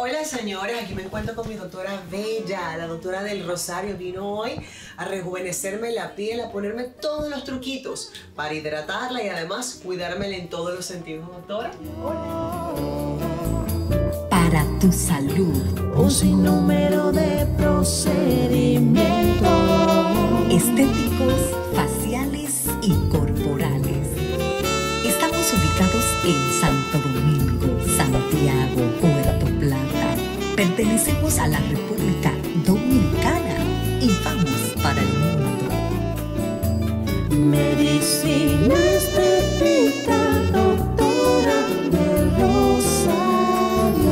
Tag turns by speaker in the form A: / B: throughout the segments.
A: Hola señores, aquí me encuentro con mi doctora Bella, la doctora del Rosario. Vino hoy a rejuvenecerme la piel, a ponerme todos los truquitos para hidratarla y además cuidármela en todos los sentidos, doctora. Hola.
B: Para tu salud,
C: un sinnúmero de procedimientos
B: estéticos, faciales y corporales. Estamos ubicados en Santo Domingo, Santiago, Puerto Plata. Pertenecemos a la República Dominicana y vamos para el mundo.
C: Medicina estética, doctora del Rosario.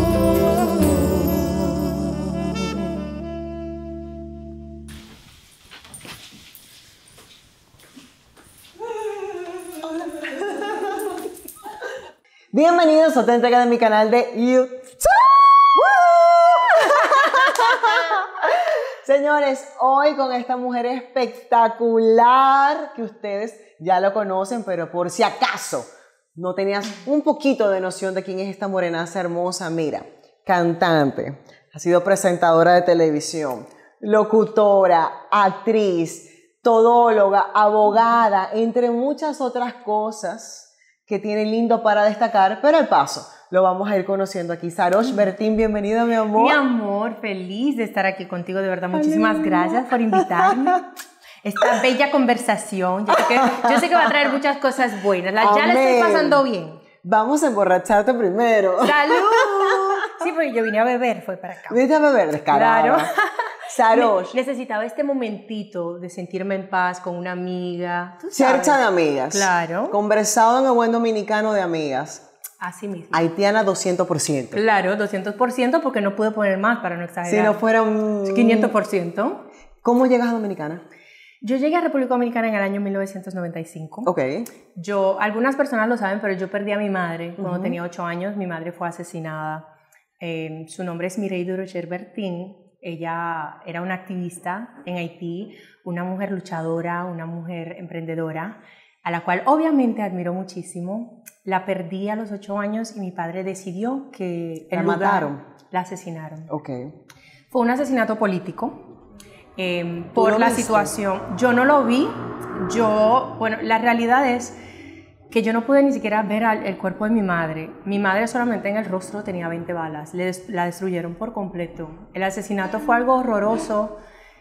A: Bienvenidos a otra entrega de mi canal de YouTube. Señores, hoy con esta mujer espectacular que ustedes ya lo conocen, pero por si acaso no tenías un poquito de noción de quién es esta morenaza hermosa, mira, cantante, ha sido presentadora de televisión, locutora, actriz, todóloga, abogada, entre muchas otras cosas que tiene lindo para destacar, pero al paso lo vamos a ir conociendo aquí. Sarosh Bertín, bienvenida, mi amor.
D: Mi amor, feliz de estar aquí contigo, de verdad, muchísimas gracias por invitarme. Esta bella conversación, yo sé que va a traer muchas cosas buenas, ya la estoy pasando bien.
A: Vamos a emborracharte primero.
D: ¡Salud! Sí, porque yo vine a beber, fue para acá.
A: ¿Viniste a beber? Descarada.
D: Claro.
A: Sarosh.
D: Necesitaba este momentito de sentirme en paz con una amiga.
A: Chercha de amigas.
D: Claro.
A: Conversado en el buen dominicano de amigas.
D: Así mismo.
A: Haitiana 200%.
D: Claro, 200% porque no pude poner más para no exagerar.
A: Si no fuera un...
D: 500%.
A: ¿Cómo llegas a Dominicana?
D: Yo llegué a República Dominicana en el año 1995.
A: Ok.
D: Algunas personas lo saben, pero yo perdí a mi madre cuando tenía 8 años. Mi madre fue asesinada. Su nombre es Mireille Durocher Bertín. Ella era una activista en Haití, una mujer luchadora, una mujer emprendedora, a la cual obviamente admiro muchísimo. La perdí a los 8 años y mi padre decidió que
A: ¿La mataron?
D: La asesinaron.
A: Ok.
D: Fue un asesinato político. Por la situación. Yo no lo vi. Bueno, la realidad es que yo no pude ni siquiera ver el cuerpo de mi madre. Mi madre solamente en el rostro tenía 20 balas. La destruyeron por completo. El asesinato fue algo horroroso.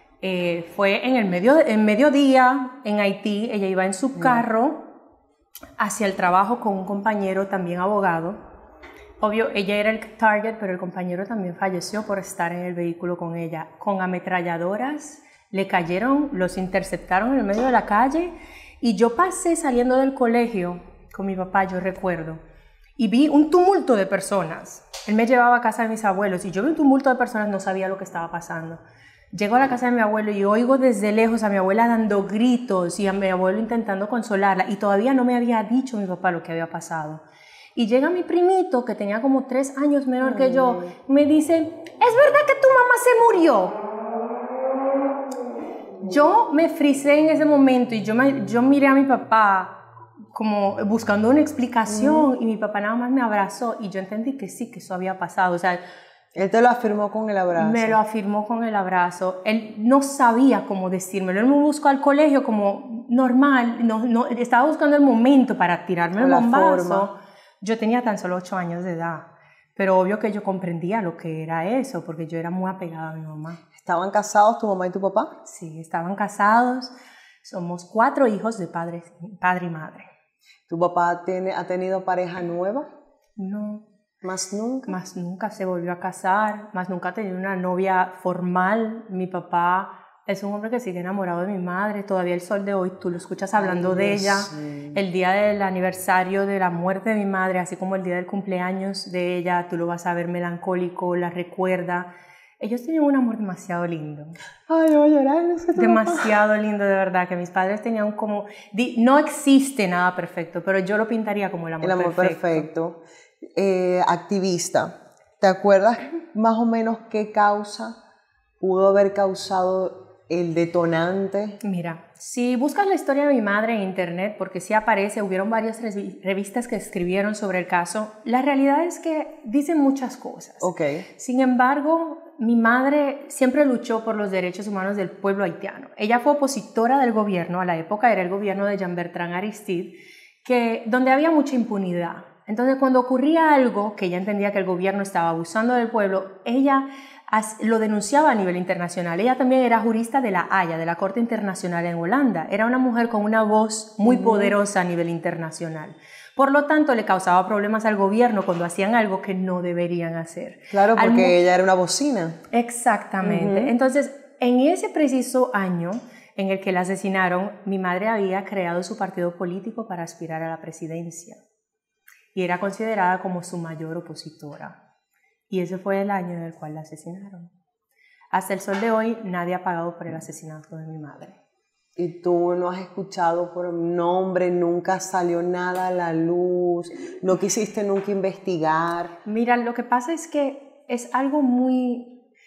D: Fue en mediodía en Haití. Ella iba en su carro hacia el trabajo con un compañero también abogado. Obvio, ella era el target, pero el compañero también falleció por estar en el vehículo con ella. Con ametralladoras le cayeron, los interceptaron en el medio de la calle. Y yo pasé saliendo del colegio con mi papá, yo recuerdo, y vi un tumulto de personas. Él me llevaba a casa de mis abuelos y yo vi un tumulto de personas, no sabía lo que estaba pasando. Llego a la casa de mi abuelo y oigo desde lejos a mi abuela dando gritos y a mi abuelo intentando consolarla, y todavía no me había dicho mi papá lo que había pasado. Y llega mi primito, que tenía como 3 años menor que yo, me dice, ¿es verdad que tu mamá se murió? Yo me frisé en ese momento y yo miré a mi papá como buscando una explicación y mi papá nada más me abrazó y yo entendí que sí, que eso había pasado. O sea,
A: Él te lo afirmó con el abrazo.
D: Me lo afirmó con el abrazo. Él no sabía cómo decírmelo. Él me buscó al colegio como normal. No, estaba buscando el momento para tirarme el bombazo. Yo tenía tan solo 8 años de edad. Pero obvio que yo comprendía lo que era eso, porque yo era muy apegada a mi mamá.
A: ¿Estaban casados tu mamá y tu papá?
D: Sí, estaban casados. Somos 4 hijos de padre y madre.
A: ¿Tu papá ha tenido pareja nueva?
D: No.
A: ¿Más nunca?
D: Más nunca se volvió a casar, más nunca ha tenido una novia formal. Mi papá es un hombre que sigue enamorado de mi madre. Todavía el sol de hoy tú lo escuchas hablando de ella. Sí. El día del aniversario de la muerte de mi madre, así como el día del cumpleaños de ella, tú lo vas a ver melancólico, la recuerda. Ellos tenían un amor demasiado lindo.
A: Ay, voy a llorar. No sé,
D: demasiado lindo, de verdad, que mis padres tenían como... No existe nada perfecto, pero yo lo pintaría como el amor perfecto.
A: El amor perfecto. Activista. ¿Te acuerdas más o menos qué causa pudo haber causado el detonante?
D: Mira, si buscas la historia de mi madre en internet, porque sí aparece, hubieron varias revistas que escribieron sobre el caso, la realidad es que dicen muchas cosas.
A: Ok.
D: Sin embargo, mi madre siempre luchó por los derechos humanos del pueblo haitiano. Ella fue opositora del gobierno, a la época era el gobierno de Jean-Bertrand Aristide, donde había mucha impunidad. Entonces, cuando ocurría algo que ella entendía que el gobierno estaba abusando del pueblo, ella lo denunciaba a nivel internacional. Ella también era jurista de la Haya, de la Corte Internacional en Holanda. Era una mujer con una voz muy poderosa a nivel internacional. Por lo tanto, le causaba problemas al gobierno cuando hacían algo que no deberían hacer.
A: Claro, porque ella era una bocina.
D: Exactamente. Entonces, en ese preciso año en el que la asesinaron, mi madre había creado su partido político para aspirar a la presidencia. Y era considerada como su mayor opositora. Y ese fue el año en el cual la asesinaron. Hasta el sol de hoy, nadie ha pagado por el asesinato de mi madre.
A: Y tú no has escuchado por nombre, nunca salió nada a la luz, no quisiste nunca investigar.
D: Mira, lo que pasa es que es algo muy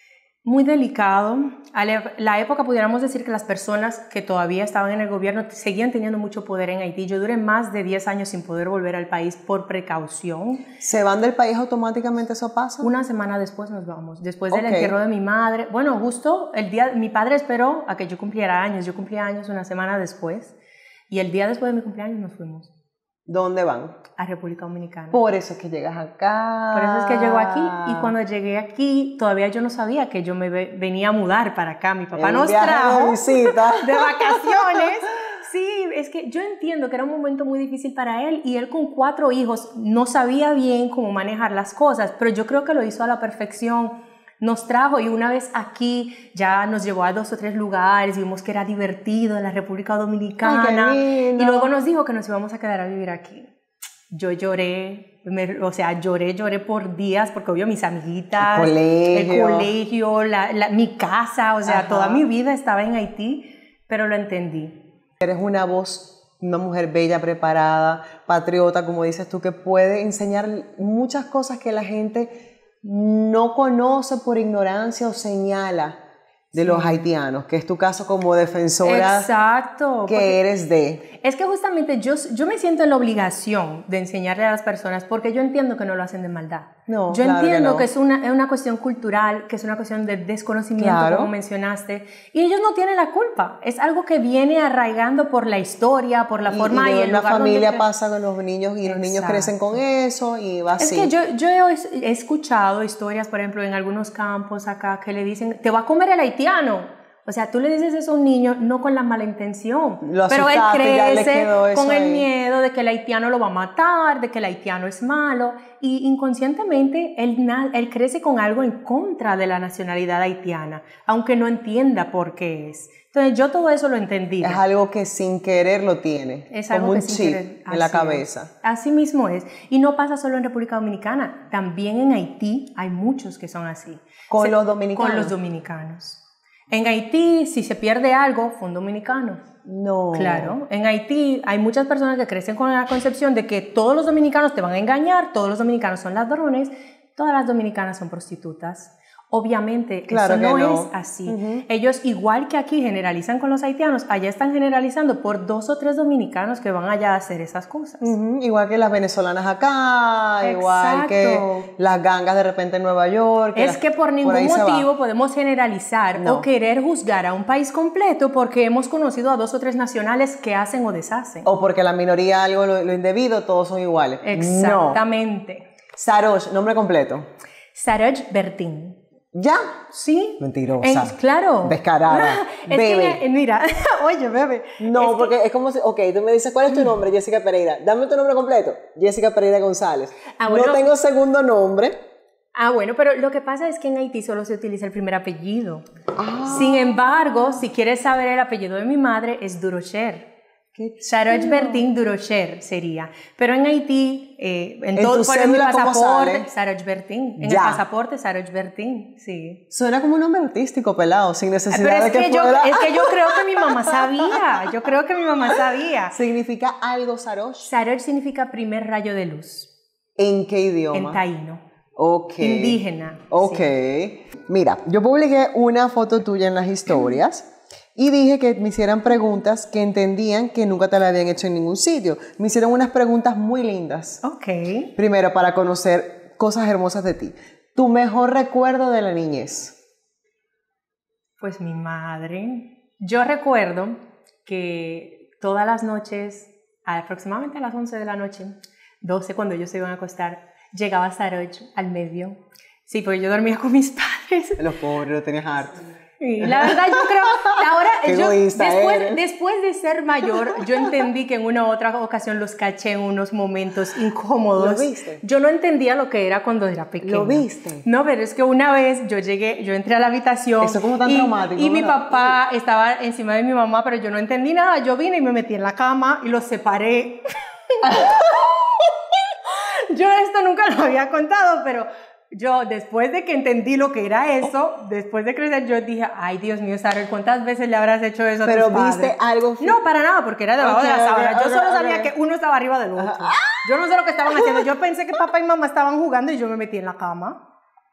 D: delicado. A la época pudiéramos decir que las personas que todavía estaban en el gobierno seguían teniendo mucho poder en Haití. Yo duré más de 10 años sin poder volver al país por precaución.
A: ¿Se van del país automáticamente, eso pasa?
D: Una semana después nos vamos, después del entierro de mi madre. Bueno, justo el día, mi padre esperó a que yo cumpliera años. Yo cumplía años una semana después y el día después de mi cumpleaños nos fuimos.
A: ¿Dónde van?
D: A República Dominicana.
A: Por eso es que llegas acá.
D: Por eso es que llego aquí. Y cuando llegué aquí, todavía yo no sabía que yo me venía a mudar para acá. Mi papá nos trajo
A: de visita.
D: De vacaciones. Sí, es que yo entiendo que era un momento muy difícil para él y él con 4 hijos no sabía bien cómo manejar las cosas, pero yo creo que lo hizo a la perfección. Nos trajo y una vez aquí ya nos llevó a 2 o 3 lugares, vimos que era divertido en la República Dominicana.
A: Ay, qué lindo.
D: Y luego nos dijo que nos íbamos a quedar a vivir aquí. Yo lloré, lloré por días porque obvio mis amiguitas, el colegio, mi casa, o sea, toda mi vida estaba en Haití, pero lo entendí.
A: Eres una voz, una mujer bella, preparada, patriota, como dices tú, que puede enseñar muchas cosas que la gente no conoce por ignorancia o señala de los haitianos, que es tu caso como defensora.
D: Exacto,
A: que eres de.
D: Es que justamente yo me siento en la obligación de enseñarle a las personas porque yo entiendo que no lo hacen de maldad.
A: No,
D: yo
A: claro
D: entiendo
A: que
D: es una cuestión cultural, que es una cuestión de desconocimiento,
A: claro,
D: como mencionaste, y ellos no tienen la culpa. Es algo que viene arraigando por la historia, por la forma y el
A: la
D: lugar
A: familia
D: donde
A: pasa con los niños y los niños crecen con eso y va así.
D: Es que yo he escuchado historias, por ejemplo, en algunos campos acá que le dicen, te va a comer el haitiano. O sea, tú le dices eso a un niño no con la mala intención, pero él crece con el miedo de que el haitiano lo va a matar, de que el haitiano es malo, y inconscientemente él crece con algo en contra de la nacionalidad haitiana, aunque no entienda por qué es. Entonces yo todo eso lo entendí.
A: Es algo que sin querer lo tiene,
D: es
A: como
D: algo
A: un
D: que sin
A: chip
D: querer,
A: en la cabeza.
D: Así mismo es. Y no pasa solo en República Dominicana, también en Haití hay muchos que son así.
A: ¿Con los dominicanos?
D: Con los dominicanos. En Haití, si se pierde algo, fue un dominicano.
A: No.
D: Claro. En Haití hay muchas personas que crecen con la concepción de que todos los dominicanos te van a engañar, todos los dominicanos son ladrones, todas las dominicanas son prostitutas. Obviamente,
A: claro
D: eso no
A: es
D: así. Ellos, igual que aquí generalizan con los haitianos, allá están generalizando por 2 o 3 dominicanos que van allá a hacer esas cosas.
A: Igual que las venezolanas acá,
D: exacto,
A: igual que las gangas de repente en Nueva York.
D: Es que por ningún motivo podemos generalizar o querer juzgar a un país completo porque hemos conocido a 2 o 3 nacionales que hacen o deshacen.
A: O porque la minoría algo lo indebido, todos son iguales.
D: Exactamente.
A: No. Sarosh, nombre completo.
D: Sarosh Bertin.
A: ¿Ya?
D: Sí.
A: Mentirosa.
D: Claro.
A: Descarada. Bebe.
D: Que, mira, oye, bebe.
A: No, porque es como si, ok, tú me dices, ¿cuál es tu nombre? Jessica Pereira. Dame tu nombre completo. Jessica Pereira González.
D: Bueno,
A: no tengo segundo nombre.
D: Bueno, pero lo que pasa es que en Haití solo se utiliza el primer apellido. Sin embargo, si quieres saber el apellido de mi madre, es Durocher. Sarosh Bertin Durocher sería. Pero en Haití, en todo mi pasaporte, Sarosh Bertin. En el pasaporte, Sarosh Bertin, sí.
A: Suena como un nombre artístico, pelado, sin necesidad
D: pero
A: de que
D: fuera. Es que yo creo que mi mamá sabía.
A: ¿Significa algo Sarosh?
D: Sarosh significa primer rayo de luz.
A: ¿En qué idioma?
D: En taíno.
A: Ok.
D: Indígena.
A: Ok. Sí. Mira, yo publiqué una foto tuya en las historias Y dije que me hicieran preguntas que entendían que nunca te las habían hecho en ningún sitio. Me hicieron unas preguntas muy lindas.
D: Ok.
A: Primero, para conocer cosas hermosas de ti. ¿Tu mejor recuerdo de la niñez?
D: Pues mi madre. Yo recuerdo que todas las noches, aproximadamente a las 11 de la noche, 12 cuando ellos se iban a acostar, llegaba Saroch al medio. Sí, porque yo dormía con mis padres.
A: Los pobres, lo tenías harto.
D: Sí, la verdad yo creo, ahora
A: Qué egoísta eres.
D: después de ser mayor, yo entendí que en una u otra ocasión los caché en unos momentos incómodos.
A: ¿Lo viste?
D: Yo no entendía lo que era cuando era pequeña.
A: ¿Lo viste?
D: No, pero es que una vez yo entré a la habitación.
A: Eso como tan traumático,
D: Y mi
A: ¿verdad?
D: papá estaba encima de mi mamá, pero yo no entendí nada. Yo vine y me metí en la cama y los separé. Yo esto nunca lo había contado, pero yo después de que entendí lo que era eso, después de crecer, yo dije, ay Dios mío, Sara, ¿cuántas veces le habrás hecho eso a
A: Pero
D: tus padres?
A: viste algo...
D: No, para nada, porque era debajo de la sábana. Yo solo sabía
A: ok.
D: que uno estaba arriba del otro. Yo no sé lo que estaban haciendo. Yo pensé que papá y mamá estaban jugando y yo me metí en la cama.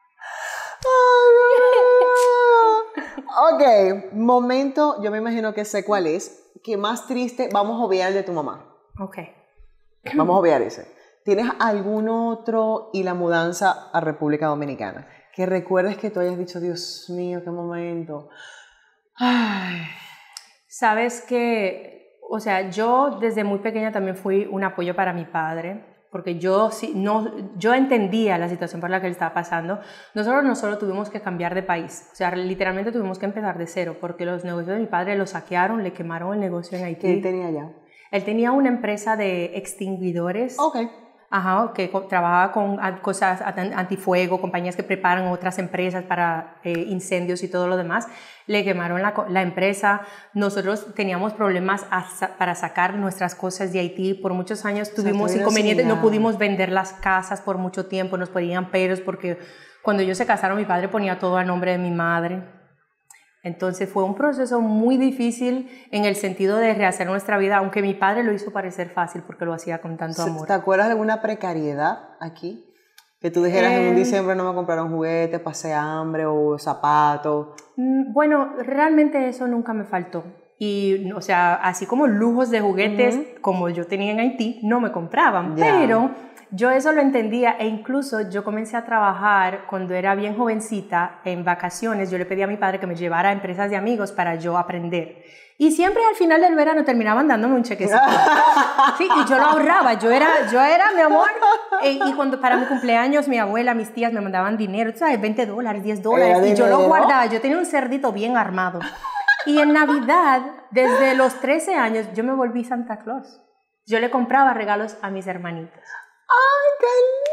A: Ok, momento, yo me imagino que sé cuál es. Que más triste, vamos a obviar el de tu mamá.
D: Ok.
A: Vamos a obviar ese. ¿Tienes algún otro y la mudanza a República Dominicana? Que recuerdes que tú hayas dicho, Dios mío, qué momento. Ay.
D: Sabes que, o sea, yo desde muy pequeña también fui un apoyo para mi padre, porque yo entendía la situación por la que él estaba pasando. Nosotros no solo tuvimos que cambiar de país, o sea, literalmente tuvimos que empezar de cero, porque los negocios de mi padre los saquearon, le quemaron el negocio en Haití.
A: ¿Qué tenía allá?
D: Él tenía una empresa de extinguidores.
A: Ok.
D: Ajá, que trabajaba con cosas antifuego, compañías que preparan otras empresas para incendios y todo lo demás. Le quemaron la empresa. Nosotros teníamos problemas para sacar nuestras cosas de Haití. Por muchos años tuvimos inconvenientes, no pudimos vender las casas por mucho tiempo, nos ponían peros porque cuando ellos se casaron mi padre ponía todo a nombre de mi madre. Entonces fue un proceso muy difícil en el sentido de rehacer nuestra vida, aunque mi padre lo hizo parecer fácil porque lo hacía con tanto amor.
A: ¿Te acuerdas de alguna precariedad aquí? Que tú dijeras en un diciembre no me compraron juguetes, pasé hambre o zapatos.
D: Bueno, realmente eso nunca me faltó. Y, o sea, así como lujos de juguetes como yo tenía en Haití, no me compraban.
A: Ya.
D: Pero yo eso lo entendía e incluso yo comencé a trabajar cuando era bien jovencita en vacaciones. Yo le pedí a mi padre que me llevara a empresas de amigos para yo aprender. Y siempre al final del verano terminaban dándome un chequecito. Sí, y yo lo ahorraba. Yo era mi amor. Y cuando para mi cumpleaños, mi abuela, mis tías me mandaban dinero, tú sabes, $20, $10. Y yo lo guardaba. Yo tenía un cerdito bien armado. Y en Navidad, desde los 13 años, yo me volví Santa Claus. Yo le compraba regalos a mis hermanitas.
A: ¡Ay,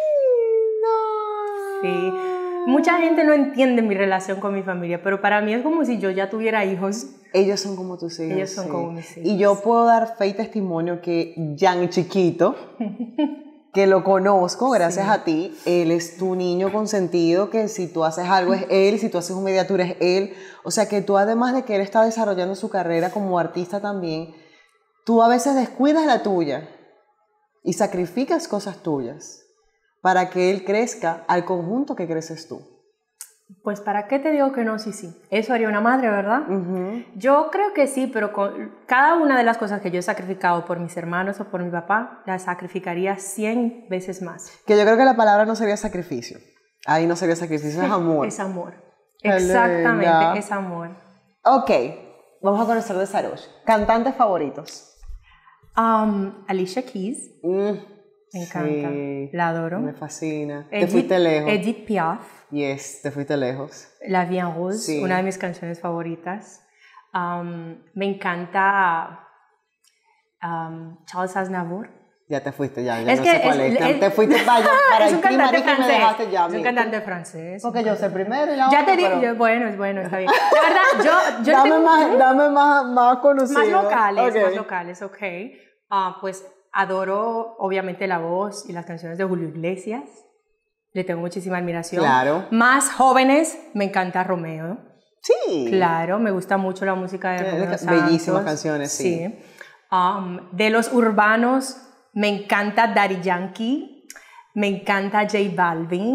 A: qué lindo!
D: Sí. Mucha gente no entiende mi relación con mi familia, pero para mí es como si yo ya tuviera hijos.
A: Ellos son como tus hijos.
D: Ellos son
A: sí.
D: como mis hijos.
A: Y yo puedo dar fe y testimonio que Jan chiquito, que lo conozco gracias a ti, él es tu niño consentido, que si tú haces algo es él, si tú haces un mediatura es él. O sea que tú, además de que él está desarrollando su carrera como artista también, tú a veces descuidas la tuya y sacrificas cosas tuyas para que él crezca al conjunto que creces tú.
D: Pues, ¿para qué te digo que no? Sí, sí. Eso haría una madre, ¿verdad? Yo creo que sí, pero con cada una de las cosas que yo he sacrificado por mis hermanos o por mi papá, las sacrificaría 100 veces más.
A: Que yo creo que la palabra no sería sacrificio. Ahí no sería sacrificio, es amor.
D: Es amor.
A: Qué
D: Exactamente,
A: linda.
D: es amor.
A: Ok, vamos a conocer de Sarosh. ¿Cantantes favoritos?
D: Alicia Keys, me encanta,
A: sí,
D: la adoro.
A: me fascina. Te fuiste lejos.
D: Edith Piaf,
A: Yes, te fuiste lejos.
D: La Vie en Rose,
A: Sí.
D: una de mis canciones favoritas. Me encanta Charles Aznavour.
A: Ya te fuiste, ya
D: Es
A: no
D: que
A: sé cuál es. Te fuiste para
D: es un
A: Haití,
D: cantante
A: marica, y me
D: francés.
A: dejaste ya.
D: Es un
A: mira.
D: cantante francés.
A: Porque yo sé primero y la
D: Ya
A: otra,
D: te digo,
A: pero
D: bueno, está bien. La verdad, yo
A: dame más conocido.
D: más locales, ok. Pues adoro, obviamente, la voz y las canciones de Julio Iglesias. Le tengo muchísima admiración.
A: Claro.
D: Más jóvenes, me encanta Romeo.
A: Sí.
D: Claro, me gusta mucho la música de Romeo Santos.
A: Bellísimas canciones, sí.
D: De los urbanos, me encanta Daddy Yankee, me encanta J Balvin,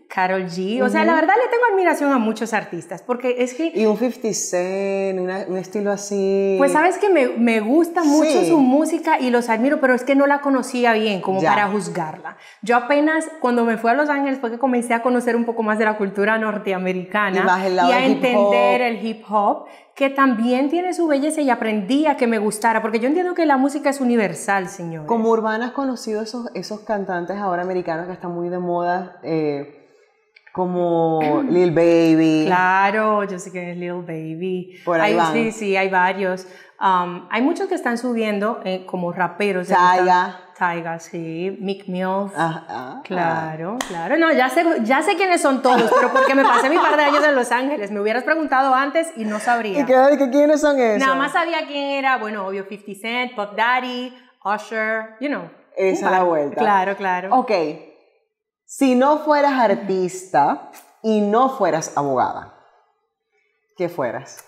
D: Karol G. O sea, la verdad le tengo admiración a muchos artistas, porque es que...
A: Y un 50 Cent, un estilo así.
D: Pues sabes que me gusta mucho su música y los admiro, pero es que no la conocía bien como para juzgarla. Yo apenas cuando me fui a Los Ángeles fue que comencé a conocer un poco más de la cultura norteamericana y a entender el hip hop, que también tiene su belleza, y aprendí a que me gustara, porque yo entiendo que la música es universal, señores.
A: Como Urbana, has conocido esos cantantes ahora americanos que están muy de moda, como Lil Baby.
D: Claro, yo sé que es Lil Baby.
A: Por ahí van.
D: Sí, hay varios. Hay muchos que están subiendo como raperos. Tyga, sí. Meek Mill. Claro. No, ya sé quiénes son todos, pero porque me pasé mi par de años en Los Ángeles. Me hubieras preguntado antes y no sabría.
A: ¿Y quiénes son esos?
D: Nada más sabía quién era, bueno, obvio, 50 Cent, Puff Daddy, Usher, you know.
A: Esa es la vuelta.
D: Claro.
A: Ok. Si no fueras artista y no fueras abogada, ¿qué fueras?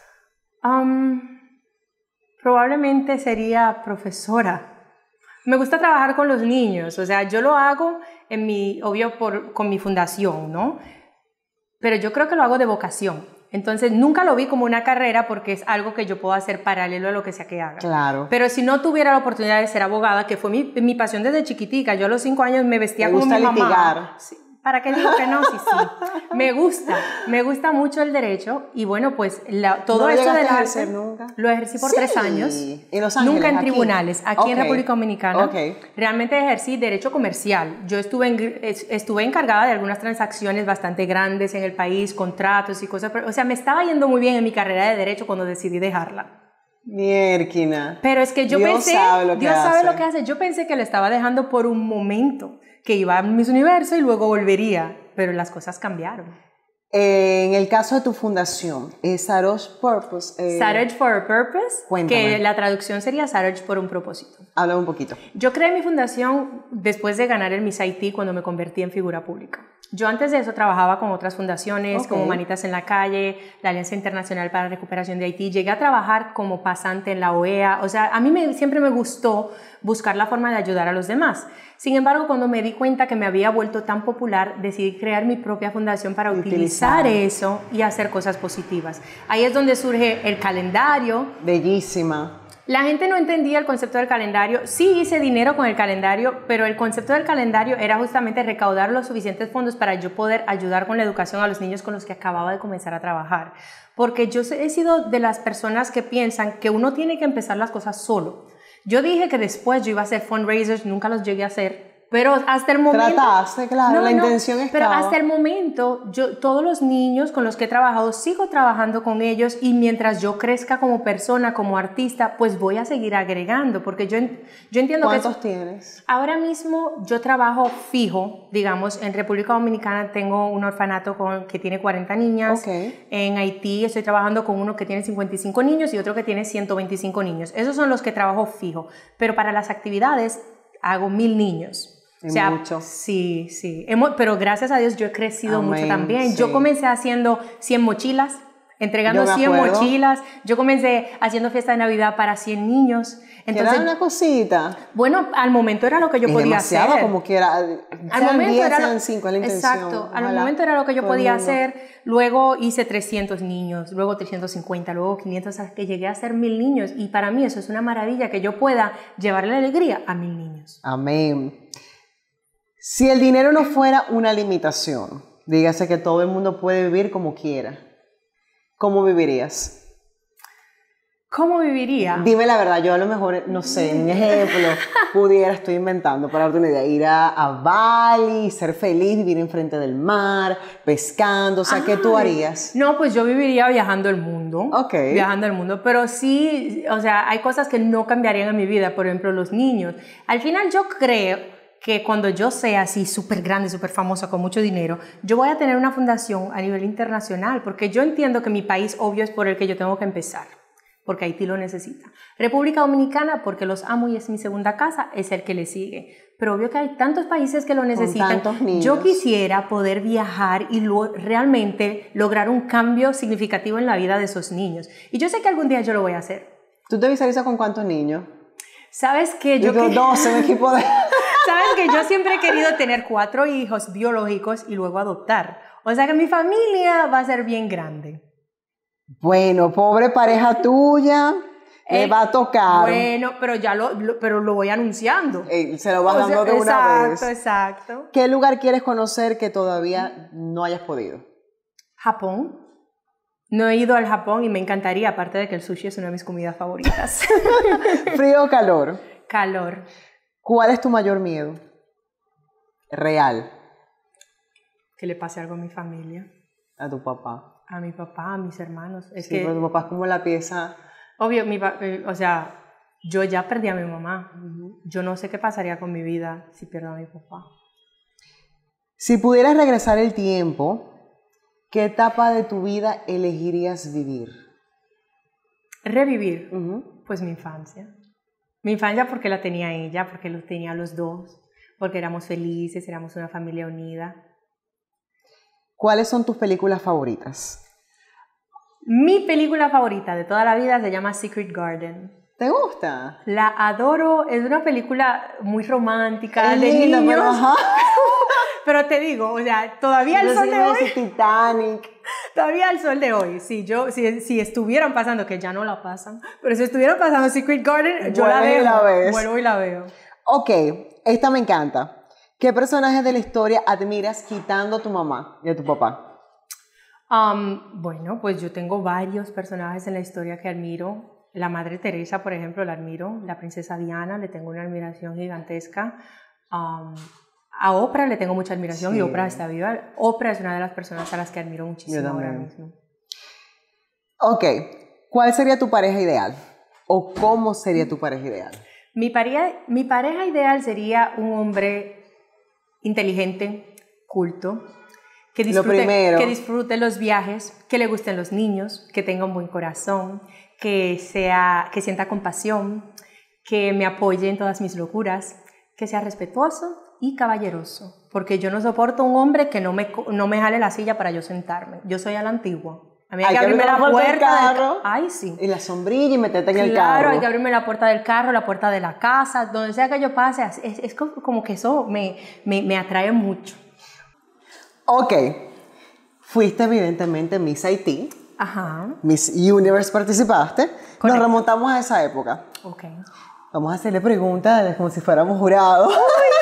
D: Probablemente sería profesora. Me gusta trabajar con los niños, o sea, yo lo hago con mi fundación, ¿no? Pero yo creo que lo hago de vocación. Entonces, nunca lo vi como una carrera porque es algo que yo puedo hacer paralelo a lo que sea que haga.
A: Claro.
D: Pero si no tuviera la oportunidad de ser abogada, que fue mi pasión desde chiquitica, yo a los 5 años me vestía como mi mamá.
A: Litigar.
D: Sí. ¿Para qué digo que no? Sí. Me gusta mucho el derecho y bueno, pues todo eso del arte
A: nunca.
D: Lo ejercí por 3 años.
A: ¿En Los Ángeles?
D: Nunca en
A: aquí.
D: tribunales, aquí en República Dominicana.
A: Okay.
D: Realmente ejercí derecho comercial. Yo estuve encargada de algunas transacciones bastante grandes en el país, contratos y cosas. O sea, me estaba yendo muy bien en mi carrera de derecho cuando decidí dejarla.
A: Mierquina.
D: Pero es que yo pensé, Dios sabe lo que hace. Yo pensé que lo estaba dejando por un momento, que iba a Miss Universo y luego volvería, pero las cosas cambiaron.
A: En el caso de tu fundación, Sarosh Purpose.
D: Sarosh for a Purpose,
A: cuéntame.
D: Que la traducción sería Sarosh por un propósito.
A: Habla un poquito.
D: Yo creé mi fundación después de ganar el Miss Haití cuando me convertí en figura pública. Yo antes de eso trabajaba con otras fundaciones, como Manitas en la Calle, la Alianza Internacional para la Recuperación de Haití. Llegué a trabajar como pasante en la OEA. O sea, a mí siempre me gustó buscar la forma de ayudar a los demás. Sin embargo, cuando me di cuenta que me había vuelto tan popular, decidí crear mi propia fundación para utilizar eso y hacer cosas positivas. Ahí es donde surge el calendario.
A: Bellísima.
D: La gente no entendía el concepto del calendario. Sí hice dinero con el calendario, pero el concepto del calendario era justamente recaudar los suficientes fondos para yo poder ayudar con la educación a los niños con los que acababa de comenzar a trabajar. Porque yo he sido de las personas que piensan que uno tiene que empezar las cosas solo. Yo dije que después yo iba a hacer fundraisers, nunca los llegué a hacer. Pero hasta el momento...
A: Trataste, claro, la intención estaba.
D: Pero hasta el momento, todos los niños con los que he trabajado, sigo trabajando con ellos y mientras yo crezca como persona, como artista, pues voy a seguir agregando, porque yo entiendo que...
A: ¿Cuántos tienes?
D: Ahora mismo yo trabajo fijo, digamos, en República Dominicana tengo un orfanato que tiene 40 niñas. En Haití estoy trabajando con uno que tiene 55 niños y otro que tiene 125 niños. Esos son los que trabajo fijo, pero para las actividades hago 1000 niños.
A: O sea, mucho.
D: Sí. Pero gracias a Dios yo he crecido mucho también. Sí. Yo comencé haciendo 100 mochilas, entregando 100 mochilas. Yo comencé haciendo fiesta de Navidad para 100 niños. Entonces,
A: era una cosita.
D: Bueno, al momento era lo que yo podía hacer.
A: Como quiera.
D: Al momento
A: 10,
D: era
A: sean 5, es la intención.
D: Exacto. Al momento era lo que yo podía hacer. Luego hice 300 niños, luego 350, luego 500, hasta que llegué a ser 1000 niños. Y para mí eso es una maravilla, que yo pueda llevarle alegría a 1000 niños.
A: Amén. Si el dinero no fuera una limitación, dígase que todo el mundo puede vivir como quiera, ¿cómo vivirías?
D: ¿Cómo viviría?
A: Dime la verdad, yo a lo mejor, no sé, un ejemplo, estoy inventando para darte una idea, ir a Bali, ser feliz, vivir enfrente del mar, pescando, o sea, ¿qué tú harías?
D: No, pues yo viviría viajando el mundo.
A: Okay.
D: Viajando el mundo, pero sí, o sea, hay cosas que no cambiarían en mi vida, por ejemplo, los niños. Al final yo creo que cuando yo sea así súper grande, súper famosa, con mucho dinero, yo voy a tener una fundación a nivel internacional, porque yo entiendo que mi país, obvio, es por el que yo tengo que empezar, porque Haití lo necesita. República Dominicana, porque los amo y es mi segunda casa, es el que le sigue. Pero obvio que hay tantos países que lo necesitan. Yo quisiera poder viajar y realmente lograr un cambio significativo en la vida de esos niños. Y yo sé que algún día yo lo voy a hacer.
A: ¿Tú te visualizas con cuántos niños?
D: ¿Sabes qué?
A: Yo 12, un equipo de...
D: Sabes que yo siempre he querido tener 4 hijos biológicos y luego adoptar. O sea que mi familia va a ser bien grande.
A: Bueno, pobre pareja tuya, le va a tocar.
D: Bueno, pero ya pero lo voy anunciando.
A: Se lo vas
D: O sea,
A: dando de una vez.
D: Exacto.
A: ¿Qué lugar quieres conocer que todavía no hayas podido?
D: Japón. No he ido al Japón y me encantaría, aparte de que el sushi es una de mis comidas favoritas.
A: ¿Frío o calor?
D: Calor.
A: ¿Cuál es tu mayor miedo? Real.
D: Que le pase algo a mi familia,
A: A tu papá.
D: a mi papá, a mis hermanos. Es
A: Sí,
D: que,
A: pero tu papá es como la pieza.
D: obvio, o sea, yo ya perdí a mi mamá. Yo no sé qué pasaría con mi vida si pierdo a mi papá.
A: Si pudieras regresar el tiempo, ¿qué etapa de tu vida elegirías vivir?
D: Revivir, pues mi infancia. Mi infancia porque la tenía ella, porque los tenía los dos, porque éramos felices, éramos una familia unida.
A: ¿Cuáles son tus películas favoritas?
D: Mi película favorita de toda la vida se llama Secret Garden.
A: ¿Te gusta?
D: La adoro, es una película muy romántica,
A: Es
D: de
A: linda,
D: niños.
A: pero ajá.
D: Pero te digo, o sea, todavía al
A: Yo
D: sol
A: sí
D: de
A: me
D: hoy,
A: hice Titanic.
D: todavía al sol de hoy, si estuvieran pasando, que ya no la pasan, pero si estuvieran pasando Secret Garden, yo la
A: Vuelves y
D: veo,
A: la ves.
D: vuelvo y la veo.
A: Ok, esta me encanta. ¿Qué personajes de la historia admiras quitando a tu mamá y a tu papá?
D: Bueno, pues yo tengo varios personajes en la historia que admiro. La Madre Teresa, por ejemplo, la admiro. La Princesa Diana, le tengo una admiración gigantesca. A Oprah le tengo mucha admiración
A: Sí.
D: y Oprah está viva. Oprah es una de las personas a las que admiro muchísimo
A: Yo
D: ahora
A: también.
D: mismo.
A: Ok, ¿cuál sería tu pareja ideal? ¿O cómo sería tu pareja ideal?
D: Mi pareja ideal sería un hombre inteligente, culto, que
A: primero.
D: disfrute los viajes, que le gusten los niños, que tenga un buen corazón, que sienta compasión, que me apoye en todas mis locuras, que sea respetuoso y caballeroso, porque yo no soporto un hombre que no me jale la silla para yo sentarme. Yo soy a la antigua. A mí hay que abrirme la puerta del carro. Ay, sí.
A: Y la sombrilla y meterte en el
D: Claro,
A: carro.
D: hay que abrirme la puerta del carro, la puerta de la casa, donde sea que yo pase. Es como que eso me atrae mucho.
A: Ok, fuiste evidentemente Miss Haití,
D: Ajá,
A: Miss Universe participaste. Nos
D: Correcto.
A: remontamos a esa época.
D: ok.
A: Vamos a hacerle preguntas como si fuéramos jurados.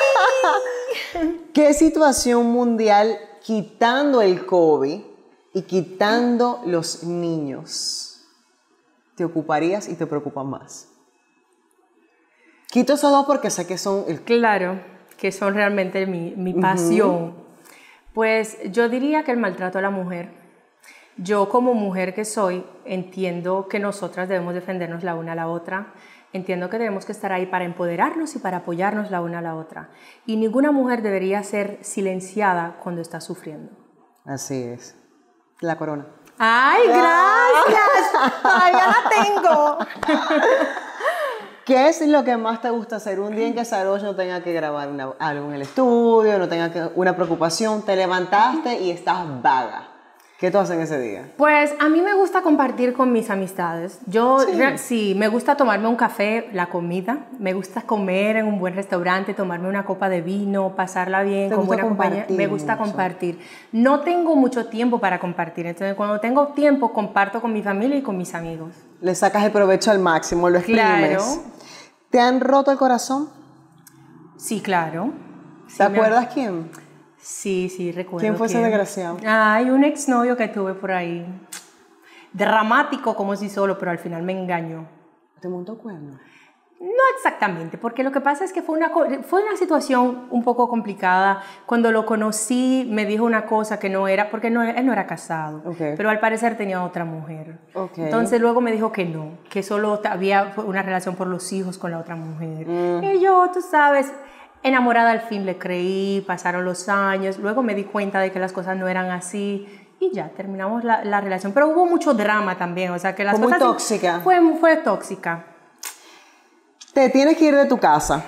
A: ¿Qué situación mundial, quitando el COVID y quitando los niños, te ocuparías y te preocupan más? Quito esos dos porque sé que son el...
D: Claro, que son realmente mi pasión. Pues yo diría que el maltrato a la mujer. Yo como mujer que soy, entiendo que nosotras debemos defendernos la una a la otra. Entiendo que debemos que estar ahí para empoderarnos y para apoyarnos la una a la otra. Y ninguna mujer debería ser silenciada cuando está sufriendo.
A: Así es. La corona.
D: ¡Ay, gracias! ¡Todavía la tengo!
A: ¿Qué es lo que más te gusta hacer? Un día en que Sarosh no tenga que grabar algo en el estudio, no tenga una preocupación, te levantaste y estás vaga. ¿Qué tú haces en ese día?
D: Pues a mí me gusta compartir con mis amistades. Sí, me gusta tomarme un café, la comida. Me gusta comer en un buen restaurante, tomarme una copa de vino, pasarla bien,
A: ¿Te
D: con
A: gusta
D: buena compañía.
A: compartir
D: Me gusta
A: mucho?
D: compartir. No tengo mucho tiempo para compartir. Entonces, cuando tengo tiempo, comparto con mi familia y con mis amigos.
A: Le sacas el provecho al máximo, lo exprimes.
D: Claro.
A: ¿Te han roto el corazón?
D: Sí, claro. Sí,
A: ¿Te acuerdas quién?
D: Sí, recuerdo.
A: ¿Quién fue ese desgraciado?
D: Hay un exnovio que tuve por ahí. Dramático como si solo, pero al final me engañó.
A: ¿Te montó cuerno?
D: No exactamente, porque lo que pasa es que fue una situación un poco complicada. Cuando lo conocí, me dijo una cosa que no era, porque él no era casado,
A: Okay.
D: pero al parecer tenía otra mujer.
A: Okay.
D: Entonces luego me dijo que no, que solo había una relación por los hijos con la otra mujer. Y yo, tú sabes, enamorada al fin le creí, pasaron los años, luego me di cuenta de que las cosas no eran así. Y ya, terminamos la relación. Pero hubo mucho drama también, o sea que las
A: Fue muy
D: cosas...
A: tóxica.
D: Fue tóxica.
A: Te tienes que ir de tu casa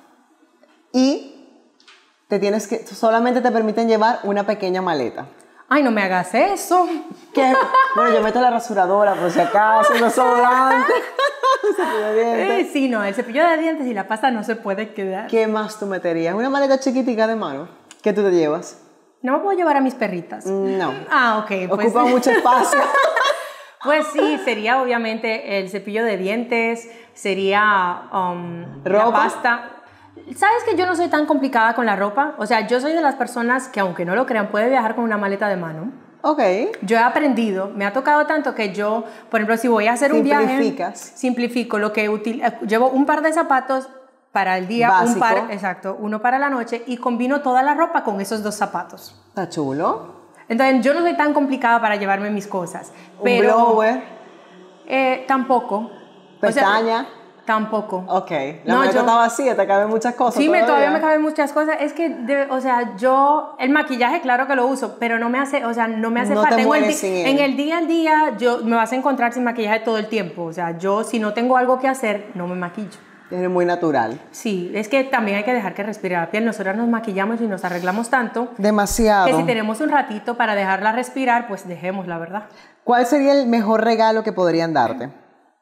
A: y solamente te permiten llevar una pequeña maleta.
D: Ay, no me hagas eso.
A: Que, bueno, yo meto la rasuradora por si acaso, los sobrantes. Un cepillo de dientes.
D: Sí, no, el cepillo de dientes y la pasta no se puede quedar.
A: ¿Qué más tú meterías? Una maleta chiquitica de mano. ¿Qué tú te llevas?
D: No me puedo llevar a mis perritas.
A: No.
D: Ah, ok. Pues,
A: Ocupa mucho espacio.
D: pues sí, sería obviamente el cepillo de dientes, sería la
A: ¿Ropa?
D: pasta. ¿Sabes que yo no soy tan complicada con la ropa? O sea, yo soy de las personas que, aunque no lo crean, puede viajar con una maleta de mano.
A: Ok.
D: Yo he aprendido, me ha tocado tanto que yo, por ejemplo, si voy a hacer un viaje,
A: Simplificas.
D: simplifico lo que llevo un par de zapatos para el día,
A: Básico.
D: un par, exacto, uno para la noche y combino toda la ropa con esos 2 zapatos.
A: Está chulo.
D: Entonces, yo no soy tan complicada para llevarme mis cosas. Pero,
A: Un blower.
D: tampoco.
A: Pestaña.
D: Tampoco.
A: Ok. La
D: No,
A: maleta
D: yo-
A: está vacía, te caben muchas cosas.
D: Sí, todavía me caben muchas cosas. Es que, o sea, yo, el maquillaje, claro que lo uso, pero no me hace, o sea, no me hace
A: No
D: falta.
A: te
D: Tengo
A: mueres sin él.
D: en el día al día, yo me vas a encontrar sin maquillaje todo el tiempo. O sea, yo, si no tengo algo que hacer, no me maquillo.
A: Eres muy natural.
D: Sí, es que también hay que dejar que respire la piel. Nosotros nos maquillamos y nos arreglamos tanto
A: Demasiado.
D: que si tenemos un ratito para dejarla respirar, pues dejemos, la verdad.
A: ¿Cuál sería el mejor regalo que podrían darte?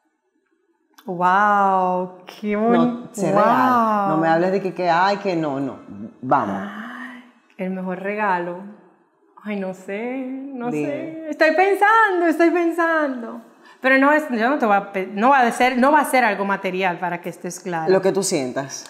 D: ¡Wow! ¡Qué bonito!
A: No, sé real. No me hables de que ay, que no, no. Vamos.
D: El mejor regalo. Ay, no sé, no
A: Dime.
D: sé. Estoy pensando. Pero no es, yo no te voy a no va a ser algo material para que estés claro.
A: Lo que tú sientas.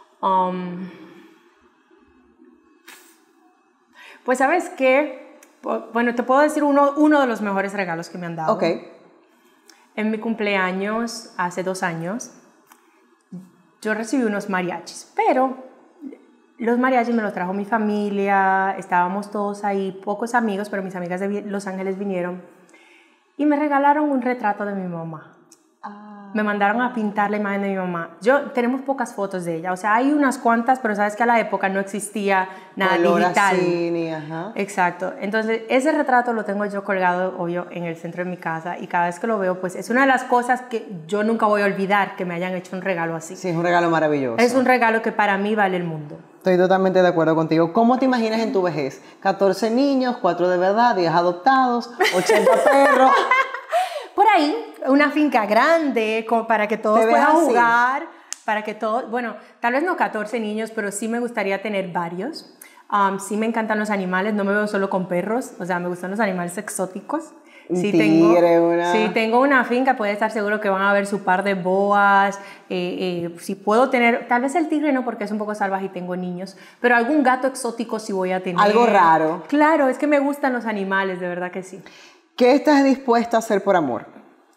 D: Pues sabes qué, bueno, te puedo decir uno de los mejores regalos que me han dado.
A: Ok.
D: En mi cumpleaños, hace 2 años, yo recibí unos mariachis, pero los mariachis me los trajo mi familia, estábamos todos ahí, pocos amigos, pero mis amigas de Los Ángeles vinieron y me regalaron un retrato de mi mamá. Me mandaron a pintar la imagen de mi mamá. Tenemos pocas fotos de ella, o sea, hay unas cuantas, pero sabes que a la época no existía nada
A: Color
D: digital.
A: así, ni ajá.
D: Exacto. Entonces, ese retrato lo tengo yo colgado, obvio, en el centro de mi casa y cada vez que lo veo, pues es una de las cosas que yo nunca voy a olvidar, que me hayan hecho un regalo así.
A: Sí, es un regalo maravilloso.
D: Es un regalo que para mí vale el mundo.
A: Estoy totalmente de acuerdo contigo. ¿Cómo te imaginas en tu vejez? 14 niños, 4 de verdad, 10 adoptados, 80 perros.
D: Por ahí, una finca grande como para que todos
A: ¿Te ves
D: puedan
A: así?
D: jugar, para que todos, bueno, tal vez no 14 niños, pero sí me gustaría tener varios. Sí me encantan los animales, no me veo solo con perros, o sea, me gustan los animales exóticos.
A: Un
D: Sí,
A: tigre, una...
D: sí, tengo una finca, puede estar seguro que van a ver su par de boas. Si puedo tener, tal vez el tigre no, porque es un poco salvaje y tengo niños, pero algún gato exótico sí voy a tener.
A: Algo raro.
D: Claro, es que me gustan los animales, de verdad que sí.
A: ¿Qué estás dispuesta a hacer por amor?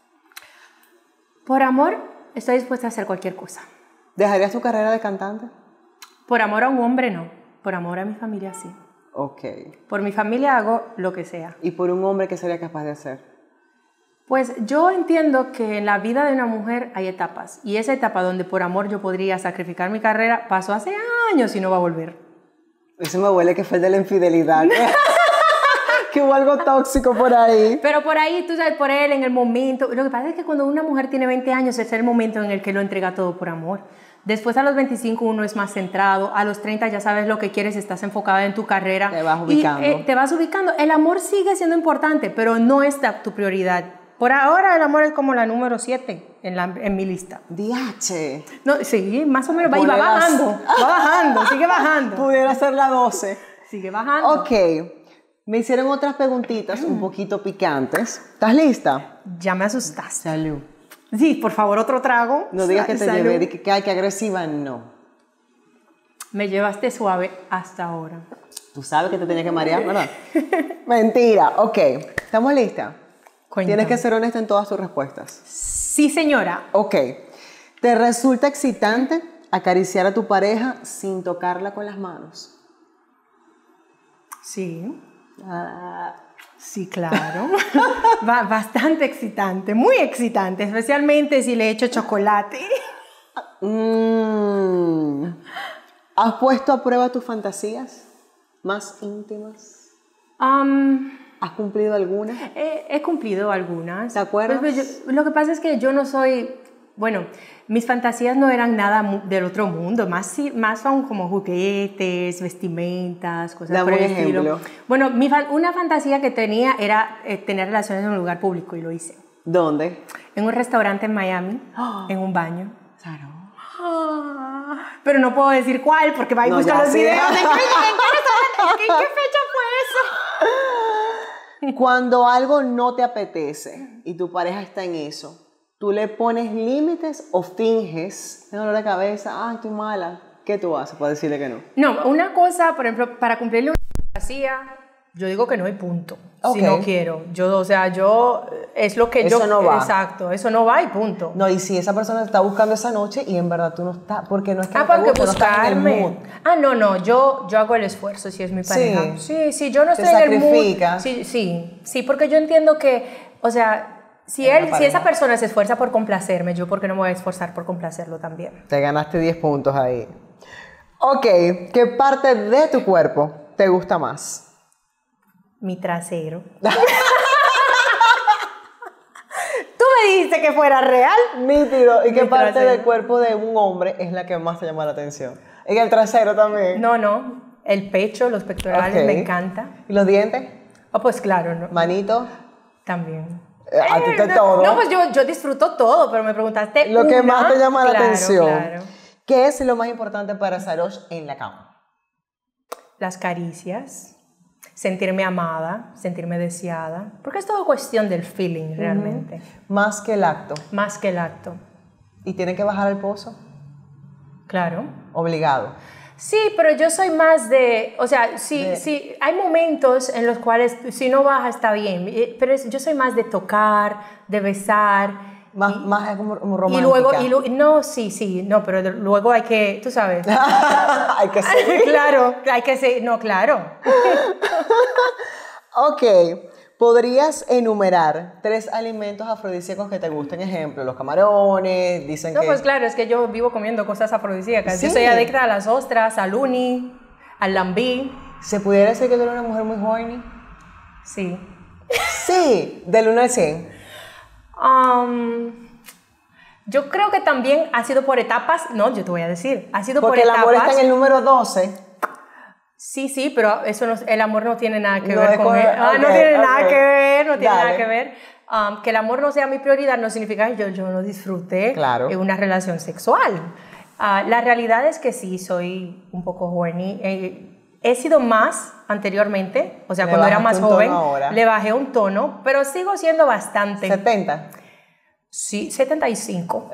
D: Por amor, estoy dispuesta a hacer cualquier cosa.
A: ¿Dejarías tu carrera de cantante?
D: Por amor a un hombre, no. Por amor a mi familia, sí.
A: Ok.
D: Por mi familia hago lo que sea.
A: ¿Y por un hombre qué sería capaz de hacer?
D: Pues yo entiendo que en la vida de una mujer hay etapas. Y esa etapa donde por amor yo podría sacrificar mi carrera pasó hace años y no va a volver.
A: Eso me huele que fue el de la infidelidad. Que hubo algo tóxico por ahí.
D: Pero por ahí, tú sabes, por él, en el momento. Lo que pasa es que cuando una mujer tiene 20 años es el momento en el que lo entrega todo por amor. Después a los 25 uno es más centrado, a los 30 ya sabes lo que quieres, estás enfocada en tu carrera.
A: Te vas ubicando.
D: Y, te vas ubicando. El amor sigue siendo importante, pero no es tu prioridad. Por ahora el amor es como la número 7 en mi lista.
A: DH.
D: No, sí, más o menos, y
A: Ponle
D: va
A: las-
D: bajando, sigue bajando.
A: Pudiera ser la 12.
D: Sigue bajando.
A: Ok. Me hicieron otras preguntitas un poquito picantes. ¿Estás lista?
D: Ya me asustaste.
A: Salud.
D: Sí, por favor, otro trago.
A: No digas que te
D: Salud.
A: llevé, de que ay, que agresiva, no.
D: Me llevaste suave hasta ahora.
A: Tú sabes que te tenía que marear, ¿verdad? Mentira. Ok. ¿Estamos listas?
D: Cuéntame.
A: Tienes que ser honesta en todas tus respuestas.
D: Sí, señora.
A: Ok. ¿Te resulta excitante acariciar a tu pareja sin tocarla con las manos?
D: Sí.
A: Ah,
D: Sí, claro. Bastante excitante, muy excitante, especialmente si le echo chocolate.
A: ¿Has puesto a prueba tus fantasías más íntimas? ¿Has cumplido alguna?
D: He cumplido algunas.
A: ¿Te acuerdas?
D: Pues, lo que pasa es que yo no soy... Bueno, mis fantasías no eran nada del otro mundo, más son como juguetes, vestimentas, cosas
A: Dame
D: por el
A: un ejemplo.
D: estilo. Bueno, una fantasía que tenía era tener relaciones en un lugar público y lo hice.
A: ¿Dónde?
D: En un restaurante en Miami, en un baño.
A: Claro.
D: Pero no puedo decir cuál porque va a ir
A: No,
D: buscar
A: ya
D: los
A: sí.
D: videos. ¿En qué restaurante? ¿En qué fecha fue eso?
A: Cuando algo no te apetece y tu pareja está en eso, ¿tú le pones límites o finges? Tengo dolor de cabeza, estoy mala. ¿Qué tú haces para decirle que no?
D: No, una cosa, por ejemplo, para cumplirle una fantasía, yo digo que no y punto.
A: Ok.
D: Si no quiero. Yo, es lo que
A: Eso
D: yo...
A: no va.
D: Exacto, eso no va y punto.
A: No, y si esa persona te está buscando esa noche y en verdad tú no estás, porque no es que no te
D: porque
A: gusta, no estás en el mood.
D: buscarme. No, yo hago el esfuerzo si es mi pareja. Sí, yo no
A: Te
D: estoy en el mood.
A: sacrificas.
D: Sí, porque yo entiendo que, o sea, si esa persona se esfuerza por complacerme, yo ¿por qué no me voy a esforzar por complacerlo también?
A: Te ganaste 10 puntos ahí. Ok, ¿qué parte de tu cuerpo te gusta más?
D: Mi trasero. Tú me dijiste que fuera real.
A: Nítido. ¿Y qué
D: Mi
A: parte
D: trasero.
A: del cuerpo de un hombre es la que más te llama la atención? En el trasero también.
D: No, el pecho, los pectorales,
A: Ok.
D: me encanta.
A: ¿Y los dientes?
D: Pues claro, ¿no?
A: Manito.
D: También.
A: A ti te todo.
D: No, pues yo disfruto todo, pero me preguntaste
A: Lo que
D: una.
A: más te llama la
D: Claro,
A: atención.
D: claro.
A: ¿Qué es lo más importante para Sarosh en la cama?
D: Las caricias, sentirme amada, sentirme deseada, porque es todo cuestión del feeling realmente,
A: Más que el acto.
D: más que el acto.
A: ¿Y tiene que bajar al pozo?
D: Claro.
A: Obligado.
D: Sí, pero yo soy más de, o sea, sí, hay momentos en los cuales si no baja está bien, pero yo soy más de tocar, de besar.
A: Más es como romántica.
D: Y luego, no, sí, no, pero luego hay que, tú sabes.
A: Hay que seguir.
D: Claro, hay que ser, no, claro.
A: Ok, ¿podrías enumerar 3 alimentos afrodisíacos que te gusten? Ejemplo, los camarones, dicen
D: No,
A: que...
D: pues claro, es que yo vivo comiendo cosas afrodisíacas.
A: Sí.
D: Yo soy adicta a las ostras, al uni, al lambí.
A: ¿Se pudiera decir que tú eres una mujer muy horny?
D: Sí.
A: Sí, del 1 al 100.
D: Yo creo que también ha sido por etapas. No, yo te voy a decir. Ha sido
A: Porque
D: por
A: el amor
D: etapas.
A: está en el número 12.
D: Sí, pero eso no, el amor no tiene nada que
A: No
D: ver
A: es
D: con
A: con-
D: él.
A: ok,
D: No tiene nada
A: ok.
D: que ver, no tiene
A: Dale.
D: nada que ver. Que el amor no sea mi prioridad no significa que yo no disfruté
A: Claro.
D: una relación sexual. La realidad es que sí, soy un poco horny. He sido más anteriormente, o sea,
A: Le
D: cuando era más
A: bajaste un tono
D: joven,
A: ahora.
D: le bajé un tono, pero sigo siendo bastante.
A: 70.
D: Sí, 75.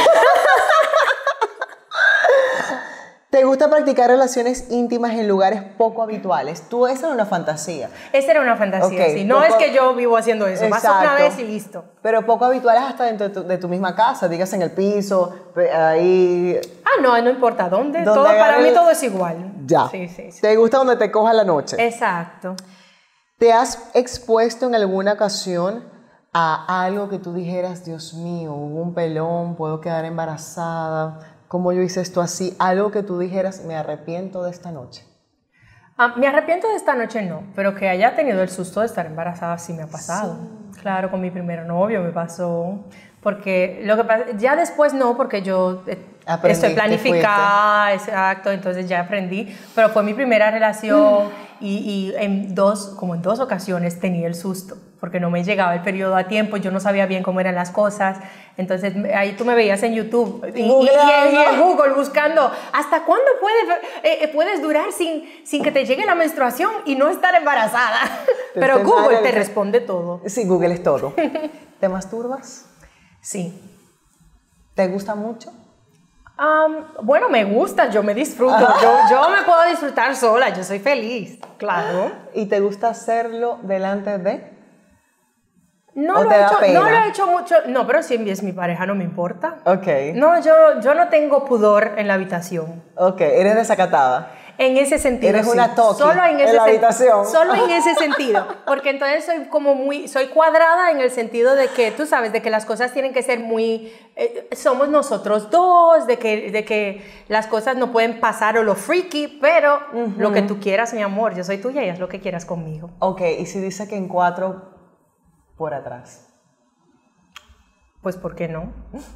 A: ¿Te gusta practicar relaciones íntimas en lugares poco habituales? Tú, esa era una fantasía.
D: Esa era una fantasía,
A: Ok,
D: sí. No
A: poco-
D: es que yo vivo haciendo eso. Pasa una
A: Exacto.
D: vez y listo.
A: Pero poco habituales hasta dentro de tu misma casa, digas en el piso, ahí...
D: No importa dónde.
A: Donde
D: Todo, para
A: agarre
D: mí
A: el-
D: todo es igual.
A: Ya.
D: Sí.
A: ¿Te gusta donde te coja la noche?
D: Exacto.
A: ¿Te has expuesto en alguna ocasión a algo que tú dijeras, Dios mío, hubo un pelón, puedo quedar embarazada? ¿Cómo yo hice esto así? Algo que tú dijeras, me arrepiento de esta noche.
D: Me arrepiento de esta noche, no. Pero que haya tenido el susto de estar embarazada sí me ha pasado. Claro, con mi primer novio me pasó. Porque lo que pasa, ya después no, porque yo
A: Aprendiste,
D: estoy planificada, exacto, entonces ya aprendí. Pero fue mi primera relación y como en dos ocasiones tenía el susto, porque no me llegaba el periodo a tiempo, yo no sabía bien cómo eran las cosas. Entonces ahí tú me veías en YouTube y en Google buscando hasta cuándo puedes durar sin que te llegue la menstruación y no estar embarazada. Pero
A: Este
D: Google
A: María,
D: te responde todo.
A: Sí, Google es todo. ¿Te masturbas?
D: Sí.
A: ¿Te gusta mucho?
D: Bueno, me gusta, yo me disfruto, yo me puedo disfrutar sola, yo soy feliz, claro.
A: ¿Y te gusta hacerlo delante de?
D: No
A: ¿O
D: lo
A: te
D: he
A: da
D: hecho,
A: pena?
D: no lo he hecho mucho, no, pero si es mi pareja no me importa.
A: Ok.
D: No, yo no tengo pudor en la habitación.
A: Ok, eres desacatada.
D: En ese sentido,
A: Eres
D: sí.
A: una toqui
D: Solo en
A: en la habitación.
D: Solo en ese sentido, porque entonces soy cuadrada en el sentido de que, tú sabes, de que las cosas tienen que ser muy, somos nosotros dos, de que las cosas no pueden pasar o lo freaky, pero lo que tú quieras, mi amor, yo soy tuya y haz lo que quieras conmigo.
A: Ok, y si dice que en 4 por atrás.
D: Pues, ¿por qué no?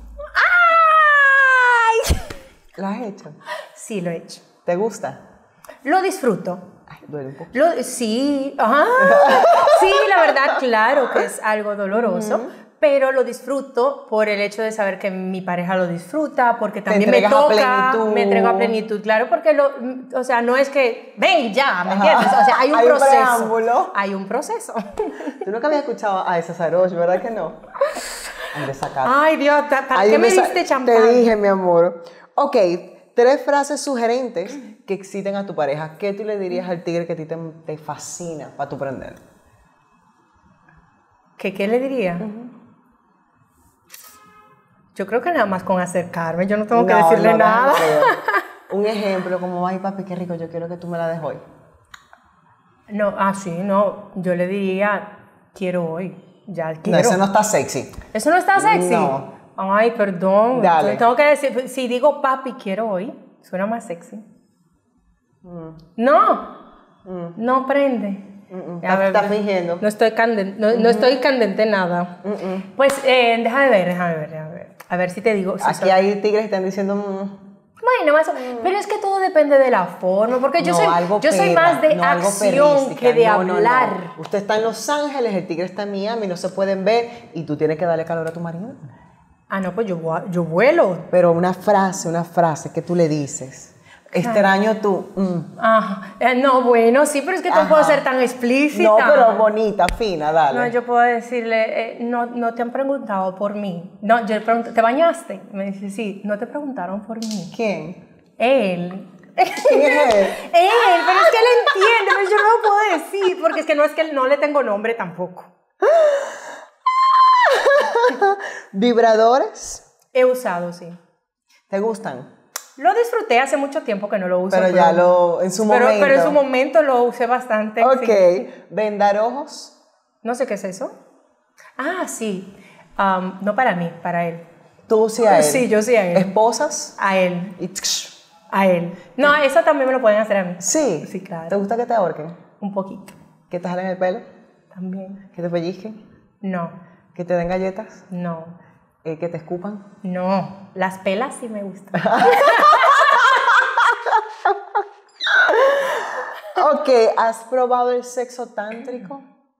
D: ¡Ay!
A: ¿Lo has hecho?
D: Sí, lo he hecho.
A: ¿Te gusta?
D: Lo disfruto.
A: Ay, duele un poco.
D: Sí, sí, la verdad, claro que es algo doloroso, pero lo disfruto por el hecho de saber que mi pareja lo disfruta, porque también me
A: entregas a
D: toca,
A: plenitud.
D: me entrego a plenitud, claro, porque o sea, no es que ven ya, ¿me
A: Ajá.
D: entiendes? O sea, hay un
A: Hay un
D: proceso.
A: preámbulo.
D: Hay un proceso.
A: Tú nunca habías escuchado a esa Sarosh, ¿verdad que no? Ande sacar.
D: Ay, Dios, ¿para
A: Ahí
D: qué me
A: sa-
D: diste champán?
A: Te dije, mi amor. Ok, 3 frases sugerentes que exciten a tu pareja. ¿Qué tú le dirías al tigre que a ti te fascina para tu prender?
D: ¿Qué le diría? Yo creo que nada más con acercarme, yo no tengo que
A: No,
D: decirle
A: no,
D: nada.
A: no creo. Un ejemplo, como, ay papi, qué rico, yo quiero que tú me la des hoy.
D: No, sí, no, yo le diría, quiero hoy, ya
A: No,
D: quiero.
A: ese no está sexy.
D: ¿Eso no está sexy?
A: No.
D: Ay, perdón.
A: Dale.
D: Yo tengo que decir, si digo papi, quiero hoy, suena más sexy. No, no prende. A ver,
A: Estás fingiendo.
D: No estoy candente, no estoy candente nada. Pues déjame ver. A ver si te digo. Si
A: Aquí hay tigres que están diciendo...
D: Bueno, más pero es que todo depende de la forma, porque yo
A: algo
D: soy
A: perra,
D: más de
A: no, algo
D: acción
A: perrística.
D: que de
A: No, no, no.
D: hablar.
A: Usted está en Los Ángeles, el tigre está en Miami, no se pueden ver y tú tienes que darle calor a tu marido.
D: Ah, no, pues yo vuelo.
A: Pero una frase que tú le dices. Extraño tú.
D: No, bueno, sí, pero es que no
A: Ajá.
D: puedo ser tan explícita.
A: No, pero bonita, fina, dale.
D: No, yo puedo decirle, no te han preguntado por mí. No, yo le pregunto, ¿te bañaste? Me dice, sí, no te preguntaron por mí.
A: ¿Quién?
D: Él.
A: ¿Quién es él?
D: Él, pero es que él entiende, pero yo no lo puedo decir, porque es que no le tengo nombre tampoco.
A: ¿Vibradores?
D: He usado, sí.
A: ¿Te gustan?
D: Lo disfruté hace mucho tiempo que no lo uso.
A: Pero ya en su momento.
D: Pero en su momento lo usé bastante.
A: Ok.
D: Sí.
A: ¿Vendar ojos?
D: No sé qué es eso. Ah, sí. No para mí, para él.
A: Tú sí a él.
D: Sí, yo sí a él.
A: ¿Esposas?
D: A él.
A: Y
D: A él. No, eso también me lo pueden hacer a mí.
A: sí.
D: Sí, claro.
A: ¿Te gusta que te ahorquen?
D: Un poquito.
A: ¿Que te jalen el pelo?
D: También.
A: ¿Que te pellizquen?
D: No,
A: ¿Que te den galletas?
D: no,
A: ¿Que te escupan?
D: no. Las pelas sí me gustan.
A: Ok, ¿has probado el sexo tántrico?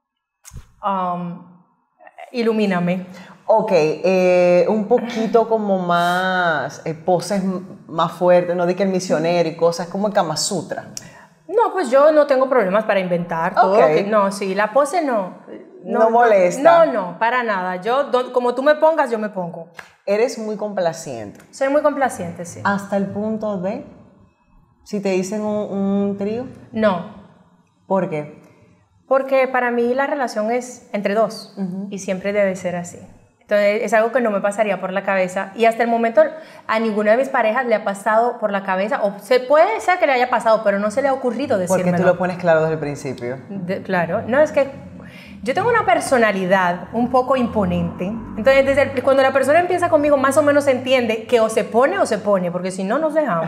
D: Ilumíname.
A: Ok, un poquito como más, poses más fuertes, no de que el misionero y cosas, como el Kama Sutra.
D: No, pues yo no tengo problemas para inventar todo.
A: Ok.
D: No, sí, la pose no.
A: No molesta.
D: No, para nada. Yo, como tú me pongas, yo me pongo.
A: Eres muy complaciente,
D: Soy muy complaciente, sí.
A: hasta el punto de, si te dicen un trío,
D: No,
A: ¿por qué?
D: porque para mí la relación es entre dos y siempre debe ser así. Entonces es algo que no me pasaría por la cabeza y hasta el momento a ninguna de mis parejas le ha pasado por la cabeza, o puede ser que le haya pasado, pero no se le ha ocurrido
A: Porque
D: decírmelo.
A: tú lo pones claro desde el principio.
D: Claro, no, es que yo tengo una personalidad un poco imponente, entonces cuando la persona empieza conmigo más o menos entiende que o se pone, porque si no nos dejamos.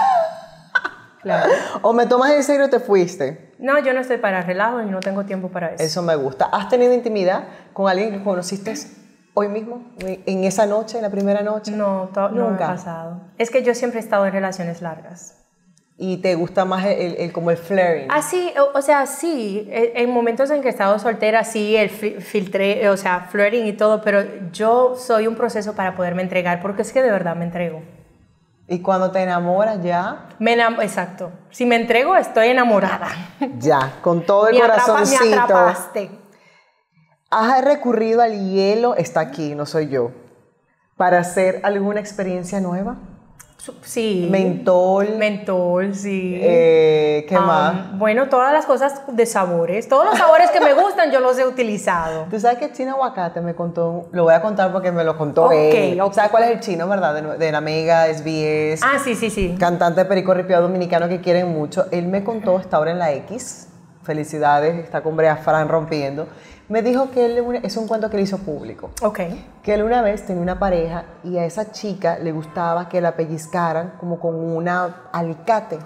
D: Claro.
A: O me tomas en serio o te fuiste.
D: No, yo no estoy para relajo y no tengo tiempo para eso.
A: Eso me gusta. ¿Has tenido intimidad con alguien que conociste hoy mismo? ¿En esa noche, en la primera noche?
D: No, no me ha
A: Nunca.
D: pasado. Es que yo siempre he estado en relaciones largas.
A: ¿Y te gusta más como el flaring?
D: Ah, sí, o sea, sí, en momentos en que he estado soltera, sí, el filtré, o sea, flirting y todo, pero yo soy un proceso para poderme entregar, porque es que de verdad me entrego.
A: Y cuando te enamoras ya,
D: Exacto. Si me entrego, estoy enamorada.
A: ya, con todo el
D: Me
A: corazoncito.
D: atrapaste.
A: ¿Has recurrido al hielo? Está aquí, no soy yo. ¿Para hacer alguna experiencia nueva?
D: Sí.
A: Mentol.
D: Sí.
A: ¿Qué más?
D: Bueno, todas las cosas de sabores. Todos los sabores que me gustan yo los he utilizado.
A: Tú sabes que Chino Aguacate me contó, lo voy a contar porque me lo contó
D: Ok,
A: él.
D: ok.
A: ¿Sabes cuál es el chino, verdad? De la Mega, SBS,
D: Ah, sí.
A: cantante de perico ripiado dominicano que quieren mucho. Él me contó, está ahora en la X, felicidades, está con Brea Fran rompiendo. Me dijo que él, es un cuento que él hizo público.
D: Ok.
A: Que él una vez tenía una pareja y a esa chica le gustaba que la pellizcaran como con una alicate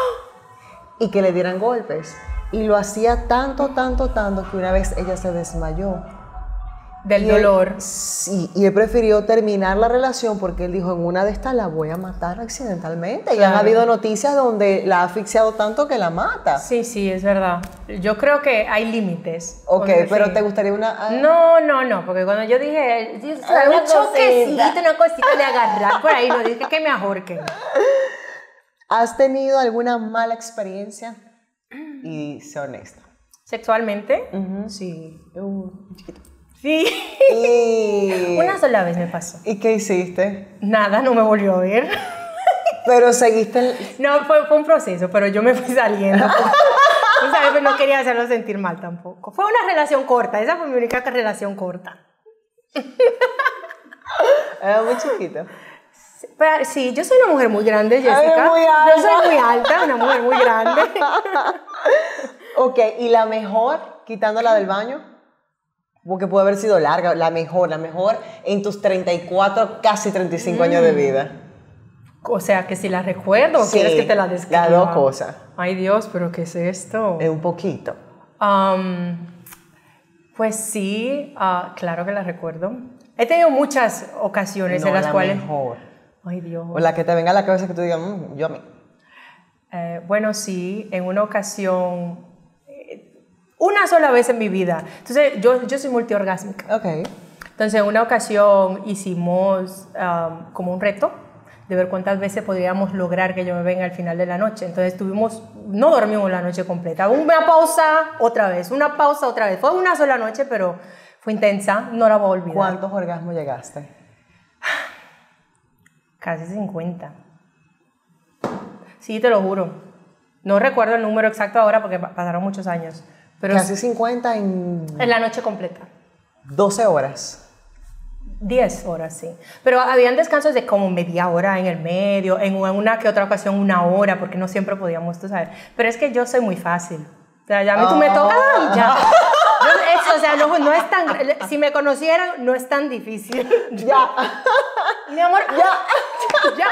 A: y que le dieran golpes. Y lo hacía tanto que una vez ella se desmayó.
D: del dolor.
A: Sí, y él prefirió terminar la relación porque él dijo, en una de estas la voy a matar accidentalmente. Y han
D: Claro.
A: habido noticias donde la ha asfixiado tanto que la mata.
D: Sí, sí, es verdad. Yo creo que hay límites.
A: Ok,
D: O sea,
A: pero
D: sí.
A: ¿te gustaría una...?
D: No, porque cuando yo dije, sí,
A: Una
D: un choquecito,
A: cosita.
D: una cosita de agarrar por ahí, no dije que me ahorquen.
A: ¿Has tenido alguna mala experiencia? Y sé honesta.
D: ¿Sexualmente? Sí.
A: Chiquito.
D: Sí.
A: Y...
D: Una sola vez me pasó.
A: ¿Y qué hiciste?
D: Nada, no me volvió a ver.
A: Pero seguiste...
D: No, fue un proceso, pero yo me fui saliendo. Tú sabes, pero no quería hacerlo sentir mal tampoco. Fue una relación corta, esa fue mi única relación corta.
A: Era muy chiquito.
D: Pero, sí, yo soy una mujer muy grande, Jessica.
A: Eres muy alta.
D: Yo soy muy alta, una mujer muy grande.
A: Ok, ¿y la mejor, quitándola del baño? Porque puede haber sido larga, la mejor en tus 34, casi 35 años de vida.
D: O sea, que si la recuerdo, ¿o
A: Sí,
D: quieres que te la describa?
A: las dos cosas.
D: Ay, Dios, ¿pero qué es esto?
A: Un poquito.
D: Pues sí, claro que la recuerdo. He tenido muchas ocasiones
A: No,
D: en las
A: la
D: cuales...
A: mejor.
D: Ay, Dios.
A: O la que te venga a la cabeza que tú digas, yo a mí.
D: Bueno, sí, en una ocasión, una sola vez en mi vida. Entonces, yo soy multiorgásmica.
A: Ok.
D: Entonces, en una ocasión hicimos como un reto de ver cuántas veces podríamos lograr que yo me venga al final de la noche. Entonces, no dormimos la noche completa. Una pausa, otra vez, una pausa, otra vez. Fue una sola noche, pero fue intensa, no la voy a olvidar.
A: ¿Cuántos orgasmos llegaste?
D: Casi 50. Sí, te lo juro. No recuerdo el número exacto ahora porque pasaron muchos años. Pero
A: Casi 50 en
D: en la noche completa.
A: 12 horas.
D: 10 horas, sí. Pero habían descansos de como media hora en el medio, en una que otra ocasión 1 hora, porque no siempre podíamos, tú sabes. Pero es que yo soy muy fácil. O sea, ya a mí tú me tocas y ya. O sea, no es tan... Si me conocieran, no es tan difícil.
A: Ya.
D: Mi amor, ya.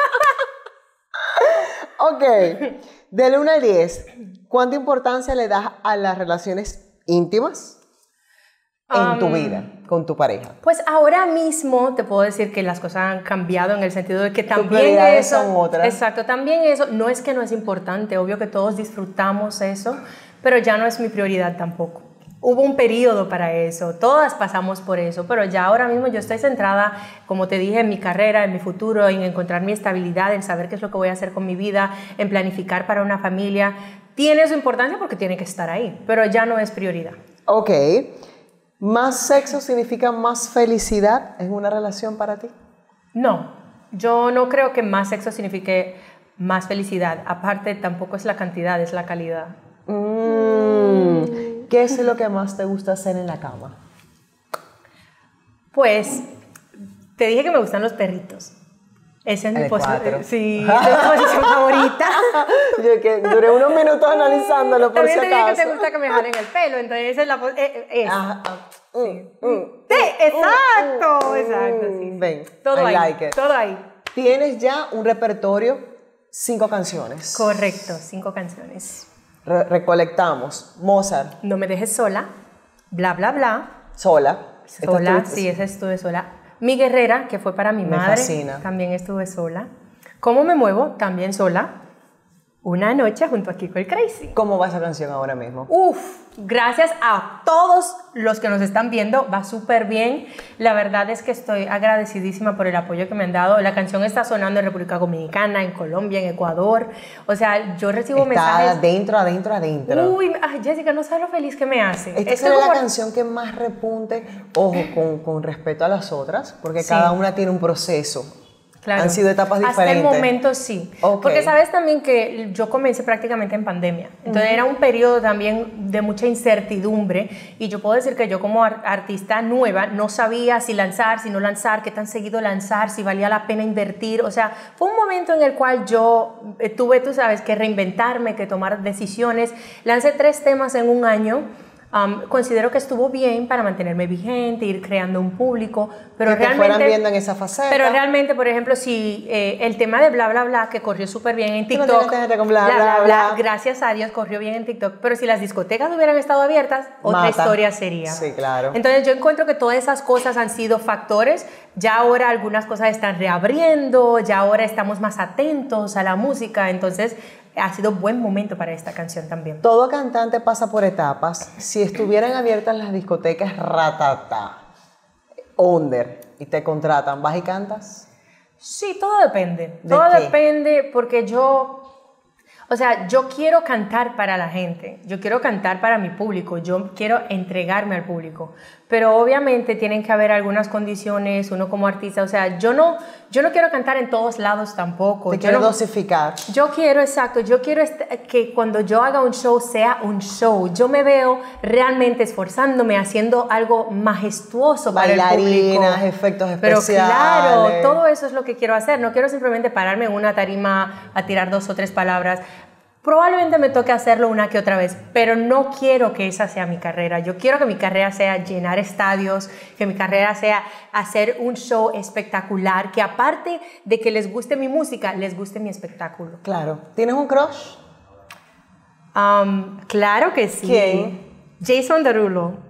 A: Ok. Del 1 al 10, ¿cuánta importancia le das a las relaciones íntimas en tu vida con tu pareja?
D: Pues ahora mismo te puedo decir que las cosas han cambiado en el sentido de que también
A: prioridades
D: eso...
A: son otras.
D: Exacto, también eso, no es que no es importante, obvio que todos disfrutamos eso, pero ya no es mi prioridad tampoco. Hubo un periodo para eso, todas pasamos por eso, pero ya ahora mismo yo estoy centrada, como te dije, en mi carrera, en mi futuro, en encontrar mi estabilidad, en saber qué es lo que voy a hacer con mi vida, en planificar para una familia. Tiene su importancia porque tiene que estar ahí, pero ya no es prioridad.
A: Ok. ¿Más sexo significa más felicidad en una relación para ti?
D: No, yo no creo que más sexo signifique más felicidad. Aparte, tampoco es la cantidad, es la calidad.
A: ¿Qué es lo que más te gusta hacer en la cama?
D: Pues, te dije que me gustan los perritos. Esa es mi
A: El cuatro.
D: posición. Sí, esa es mi posición favorita.
A: Yo que duré unos minutos analizándolo por si
D: También te dije que
A: acaso.
D: te gusta que me jalen el pelo, entonces esa es la
A: Ajá,
D: Sí, exacto, exacto. Sí, sí.
A: Ven,
D: Todo
A: I
D: ahí,
A: like it.
D: todo ahí.
A: Tienes ya un repertorio, 5 canciones.
D: Correcto, 5 canciones.
A: Recolectamos. Mozart,
D: No me dejes sola, bla, bla, bla.
A: sola. Esta
D: Sola,
A: es tu-
D: sí, esa estuve sola. Mi guerrera, que fue para mi
A: Me
D: madre,
A: fascina.
D: también estuve sola. ¿Cómo me muevo? También sola. Una noche junto a Kiko el Crazy.
A: ¿Cómo va esa canción ahora mismo?
D: Uf, gracias a todos los que nos están viendo, va súper bien. La verdad es que estoy agradecidísima por el apoyo que me han dado. La canción está sonando en República Dominicana, en Colombia, en Ecuador. O sea, yo recibo
A: Está
D: mensajes.
A: adentro.
D: Uy, ay, Jessica, no sabes lo feliz que me hace.
A: Esta
D: Esto
A: será la
D: como-
A: canción que más repunte, ojo, con respeto a las otras, porque
D: Sí.
A: cada una tiene un proceso.
D: Claro.
A: Han sido etapas diferentes.
D: Hasta el momento sí.
A: Ok.
D: Porque sabes también que yo comencé prácticamente en pandemia. Entonces era un periodo también de mucha incertidumbre. Y yo puedo decir que yo como artista nueva no sabía si lanzar, si no lanzar, qué tan seguido lanzar, si valía la pena invertir. O sea, fue un momento en el cual yo tuve, tú sabes, que reinventarme, que tomar decisiones. Lancé 3 temas en un año. Considero que estuvo bien para mantenerme vigente, ir creando un público, pero
A: que te
D: realmente
A: fueran viendo en esa faceta.
D: Pero realmente, por ejemplo, si el tema de bla bla bla que corrió súper bien en
A: Tú no
D: TikTok,
A: tienes gente con bla, bla, bla.
D: gracias a Dios corrió bien en TikTok, pero si las discotecas hubieran estado abiertas, otra
A: Mata.
D: historia sería.
A: Sí, claro.
D: Entonces yo encuentro que todas esas cosas han sido factores. Ya ahora algunas cosas están reabriendo, ya ahora estamos más atentos a la música, entonces ha sido buen momento para esta canción también.
A: Todo cantante pasa por etapas. Si estuvieran abiertas las discotecas ratata, under, y te contratan, ¿vas y cantas?
D: Sí, todo depende.
A: ¿De
D: Todo
A: qué?
D: depende porque yo quiero cantar para la gente, yo quiero cantar para mi público, yo quiero entregarme al público, pero obviamente tienen que haber algunas condiciones, uno como artista, o sea, yo no quiero cantar en todos lados tampoco.
A: Te quiero dosificar.
D: Yo quiero, exacto, yo quiero que cuando yo haga un show sea un show. Yo me veo realmente esforzándome, haciendo algo majestuoso para el público.
A: Bailarinas, efectos
D: Pero
A: especiales.
D: claro, todo eso es lo que quiero hacer. No quiero simplemente pararme en una tarima a tirar 2 o 3 palabras. Probablemente me toque hacerlo una que otra vez, pero no quiero que esa sea mi carrera. Yo quiero que mi carrera sea llenar estadios, que mi carrera sea hacer un show espectacular, que aparte de que les guste mi música, les guste mi espectáculo.
A: Claro. ¿Tienes un crush?
D: Claro que sí.
A: ¿Quién?
D: Jason Derulo.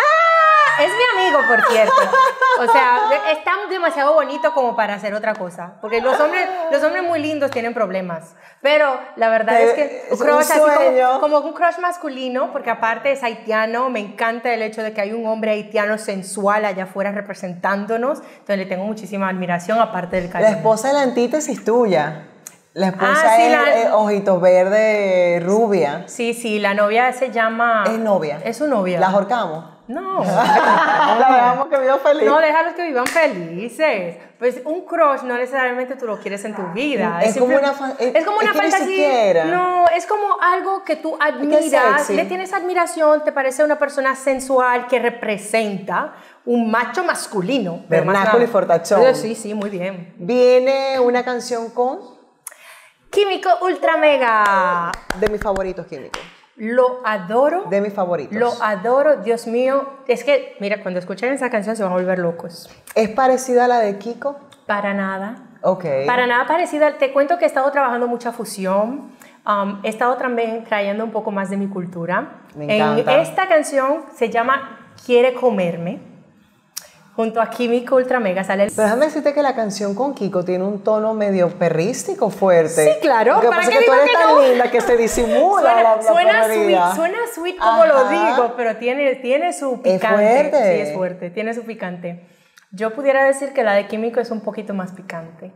D: Es mi amigo, por cierto. O sea, está demasiado bonito como para hacer otra cosa. Porque los hombres muy lindos tienen problemas. Pero la verdad es que
A: Es
D: un crush
A: un
D: así
A: sueño.
D: como un crush masculino, porque aparte es haitiano, me encanta el hecho de que hay un hombre haitiano sensual allá afuera representándonos. Entonces le tengo muchísima admiración, aparte del
A: La
D: cariño.
A: esposa es la antítesis tuya. La esposa
D: sí,
A: es ojitos verdes, rubia.
D: Sí, la novia se llama...
A: Es novia.
D: Es su novia.
A: ¿La ahorcamos?
D: No.
A: La dejamos que viva feliz.
D: No, déjalos que vivan felices. Pues un crush no necesariamente tú lo quieres en tu vida.
A: Es como una
D: es como una
A: es que ni
D: fantasía.
A: siquiera.
D: No, es como algo que tú admiras,
A: sexy.
D: le tienes admiración, te parece una persona sensual que representa un macho masculino. pero más
A: Vernáculo
D: nada.
A: y fortachón.
D: Sí, muy bien.
A: Viene una canción con
D: Químico Ultra Mega.
A: de mis favoritos químicos.
D: Lo adoro.
A: De mis favoritos.
D: Lo adoro, Dios mío. Es que, mira, cuando escuchen esa canción se van a volver locos.
A: ¿Es parecida a la de Kiko?
D: Para nada.
A: Ok.
D: Para nada parecida. Te cuento que he estado trabajando mucha fusión. He estado también trayendo un poco más de mi cultura.
A: Me encanta.
D: Esta canción se llama Quiere Comerme. Junto a Químico Ultra Mega sale el...
A: Pero déjame decirte que la canción con Kiko tiene un tono medio perrístico fuerte.
D: Sí, claro.
A: Lo que
D: ¿Para
A: pasa
D: qué
A: es que tú
D: digo
A: eres
D: que
A: tan
D: no?
A: linda que se disimula la perrería.
D: Suena sweet como lo
A: Ajá.
D: digo, pero tiene su
A: Es
D: picante.
A: fuerte.
D: Sí, es fuerte. Tiene su picante. Yo pudiera decir que la de Químico es un poquito más picante.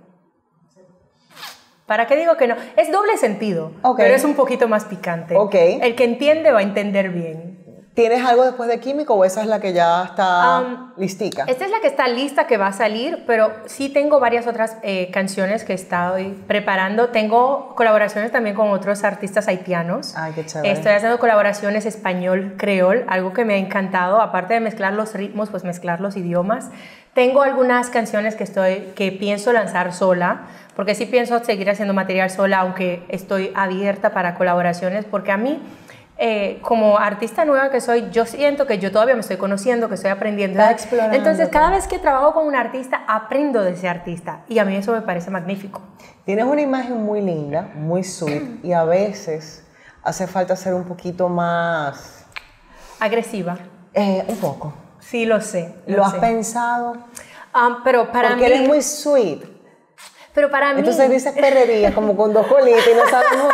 D: ¿Para qué digo que no? Es doble sentido,
A: Ok.
D: pero es un poquito más picante.
A: Ok.
D: El que entiende va a entender bien.
A: ¿Tienes algo después de Químico o esa es la que ya está listica?
D: Esta es la que está lista, que va a salir, pero sí tengo varias otras canciones que estoy preparando. Tengo colaboraciones también con otros artistas haitianos.
A: Ay, qué chévere.
D: Estoy haciendo colaboraciones español-creol, algo que me ha encantado. Aparte de mezclar los ritmos, pues mezclar los idiomas. Tengo algunas canciones que pienso lanzar sola, porque sí pienso seguir haciendo material sola, aunque estoy abierta para colaboraciones, porque a mí... como artista nueva que soy, yo siento que yo todavía me estoy conociendo, que estoy aprendiendo.
A: Está explorando.
D: Entonces, cada vez que trabajo con un artista, aprendo de ese artista. Y a mí eso me parece magnífico.
A: Tienes una imagen muy linda, muy sweet, y a veces hace falta ser un poquito más...
D: Agresiva.
A: un poco.
D: Sí, lo sé.
A: ¿Lo has
D: sé.
A: pensado?
D: Pero para
A: Porque
D: mí...
A: eres muy sweet.
D: Pero para mí...
A: Entonces dices perrería como con 2 colitas y no sabemos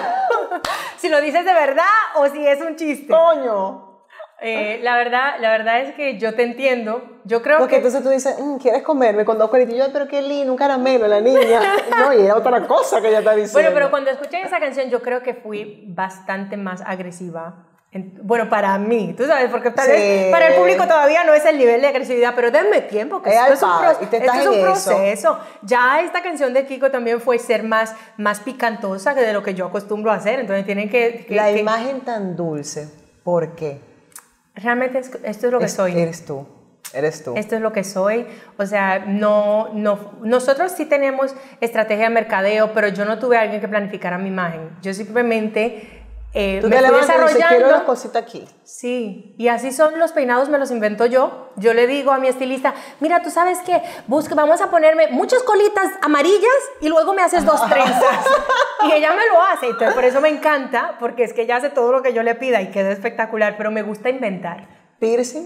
D: si lo dices de verdad o si es un chiste.
A: ¡Coño!
D: La verdad es que yo te entiendo. Yo creo
A: Porque
D: que...
A: entonces tú dices, ¿quieres comerme con 2 colitas? Y yo, pero qué lindo, un caramelo, la niña. No, y era otra cosa que ella está diciendo.
D: Bueno, pero cuando escuché esa canción yo creo que fui bastante más agresiva. Bueno, para mí, tú sabes, porque tal vez para el público todavía no es el nivel de agresividad, pero denme tiempo, que esto es un proceso. Ya esta canción de Kiko también fue ser más picantosa que de lo que yo acostumbro a hacer, entonces tienen que
A: la imagen tan dulce, ¿por qué?
D: Realmente esto es lo que soy.
A: Eres tú. Esto
D: es lo que soy. O sea, nosotros sí tenemos estrategia de mercadeo, pero yo no tuve a alguien que planificara mi imagen. Yo simplemente
A: Tú
D: me
A: te
D: fui
A: levantas y dices, quiero
D: desarrollando.
A: una cosita aquí.
D: Sí, y así son los peinados, me los invento yo. Yo le digo a mi estilista, mira, tú sabes que vamos a ponerme muchas colitas amarillas y luego me haces 2 trenzas. Y ella me lo hace, entonces por eso me encanta, porque es que ella hace todo lo que yo le pida y queda espectacular, pero me gusta inventar.
A: ¿Piercing?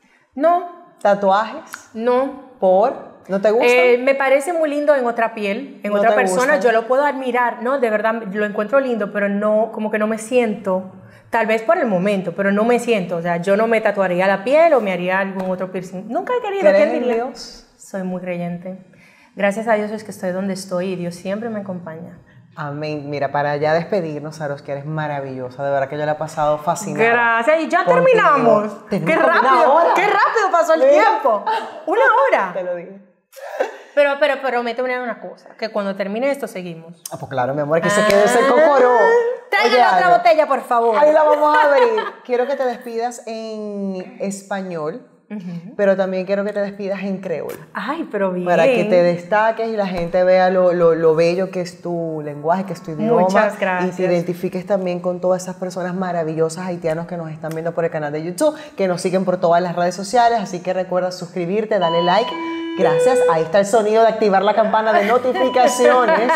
D: No,
A: ¿Tatuajes?
D: no.
A: ¿Por? ¿No te gusta?
D: Me parece muy lindo en otra piel, en
A: ¿No
D: otra
A: te
D: persona.
A: gusta?
D: Yo lo puedo admirar, ¿no? De verdad lo encuentro lindo, pero no, como que no me siento, tal vez por el momento, pero no me siento. O sea, yo no me tatuaría la piel o me haría algún otro piercing. Nunca he querido.
A: ¿Crees
D: ¿Quién
A: en
D: diría?
A: Dios?
D: Soy muy creyente. Gracias a Dios es que estoy donde estoy y Dios siempre me acompaña.
A: Amén. Mira, para ya despedirnos, Saros, que eres maravillosa. De verdad que yo la he pasado fascinada.
D: Gracias. Y ya
A: contigo.
D: terminamos. ¡Qué
A: Tenemos una
D: rápido!
A: hora.
D: ¡Qué rápido pasó el
A: Mira.
D: tiempo! ¡Una hora!
A: Te lo dije.
D: Pero prométeme una cosa, que cuando termine esto seguimos.
A: Ah, pues claro, mi amor, que se quede ese cocoro.
D: Tráigame
A: Oye,
D: otra
A: Ana,
D: botella, por favor.
A: Ahí la vamos a abrir. Quiero que te despidas en español, pero también quiero que te despidas en creol.
D: Ay, pero bien.
A: Para que te destaques y la gente vea lo bello que es tu lenguaje, que es tu idioma.
D: Muchas gracias.
A: Y te identifiques también con todas esas personas maravillosas haitianos que nos están viendo por el canal de YouTube, que nos siguen por todas las redes sociales. Así que recuerda suscribirte, dale like. Gracias. Ahí está el sonido de activar la campana de notificaciones.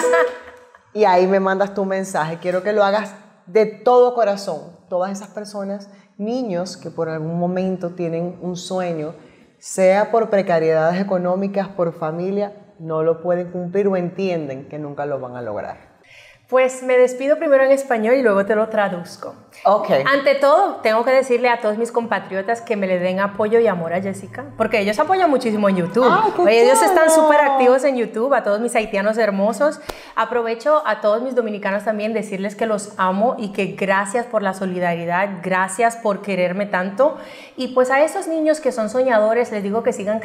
A: Y ahí me mandas tu mensaje. Quiero que lo hagas de todo corazón. Todas esas personas, niños que por algún momento tienen un sueño, sea por precariedades económicas, por familia, no lo pueden cumplir o entienden que nunca lo van a lograr.
D: Pues me despido primero en español y luego te lo traduzco.
A: Ok.
D: Ante todo, tengo que decirle a todos mis compatriotas que me le den apoyo y amor a Jessica, porque ellos apoyan muchísimo en YouTube.
A: ¡Ay, qué
D: Oye, ellos están
A: chévere!
D: súper activos en YouTube, a todos mis haitianos hermosos. Aprovecho a todos mis dominicanos también decirles que los amo y que gracias por la solidaridad, gracias por quererme tanto. Y pues a esos niños que son soñadores les digo que sigan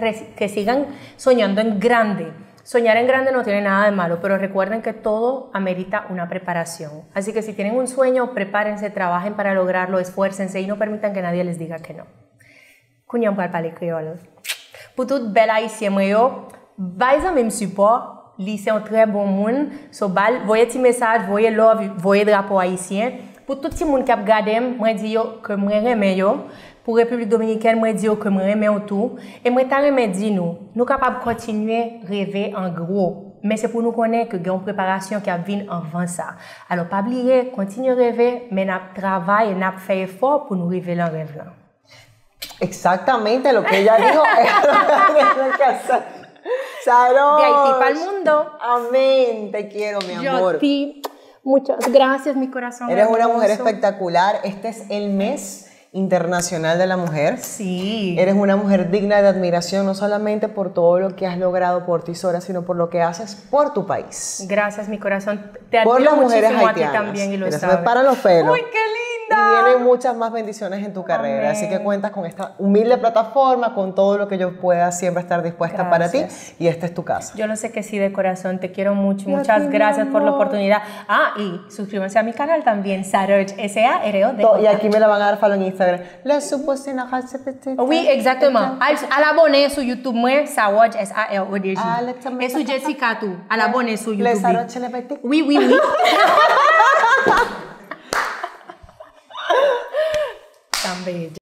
D: soñando en grande. Soñar en grande no tiene nada de malo, pero recuerden que todo amerita una preparación. Así que si tienen un sueño, prepárense, trabajen para lograrlo, esfuércense y no permitan que nadie les diga que no. Kounyan pral pale créole. Pour tout bel haïtien mwen yo, bay zan mèm support, li se un très bon moun, so bal, voye ti message, voye love, voye drapeau haïtien. Pour tout ti moun kap gadem, mwen di yo ke mwen reme yo. Pour République Dominicaine, moi dis que moi remets autour et moi t'en remets dit nous capables continuer rêver en gros, mais c'est pour nous connaître que une préparation qui a vient avant ça. Alors pas oublier, continuer rêver, mais n'a travail et n'a fait effort pour nous rêver le rêve là.
A: Exactamente lo que ella dijo. Saros.
D: De Haití para el mundo.
A: Amén. Te quiero, mi amor.
D: Yo ti, muchas gracias, mi corazón.
A: Eres una mujer
D: hermoso.
A: espectacular. Este es el mes internacional de la mujer.
D: Sí.
A: Eres una mujer digna de admiración, no solamente por todo lo que has logrado por ti sola, sino por lo que haces por tu país.
D: Gracias, mi corazón. Te
A: Por
D: admiro
A: las mujeres
D: muchísimo a ti
A: haitianas.
D: también y lo
A: Mira, se
D: sabes.
A: me paran los pelos.
D: ¡Uy, qué linda!
A: Y vienen muchas más bendiciones en tu carrera.
D: Amén.
A: Así que cuentas con esta humilde plataforma, con todo lo que yo pueda siempre estar dispuesta para ti.
D: Gracias.
A: Y esta es tu casa.
D: Yo lo sé que sí, de corazón. Te quiero mucho.
A: Y a
D: Muchas
A: ti, mi
D: gracias por la
A: amor.
D: oportunidad. Ah, y suscríbanse a mi canal también, Saroch, S-A-R-O-D.
A: Y aquí me la van a dar follow en Instagram. La supuesta
D: Oui, exactement. À l'abonner sur YouTube, moi, Saroch, S-A-R-O-D.
A: Ah, le chama-
D: Et sur Jessica, tout. À l'abonner sur
A: Le
D: YouTube.
A: Saroche le petit.
D: Oui, oui, oui. Tan bella.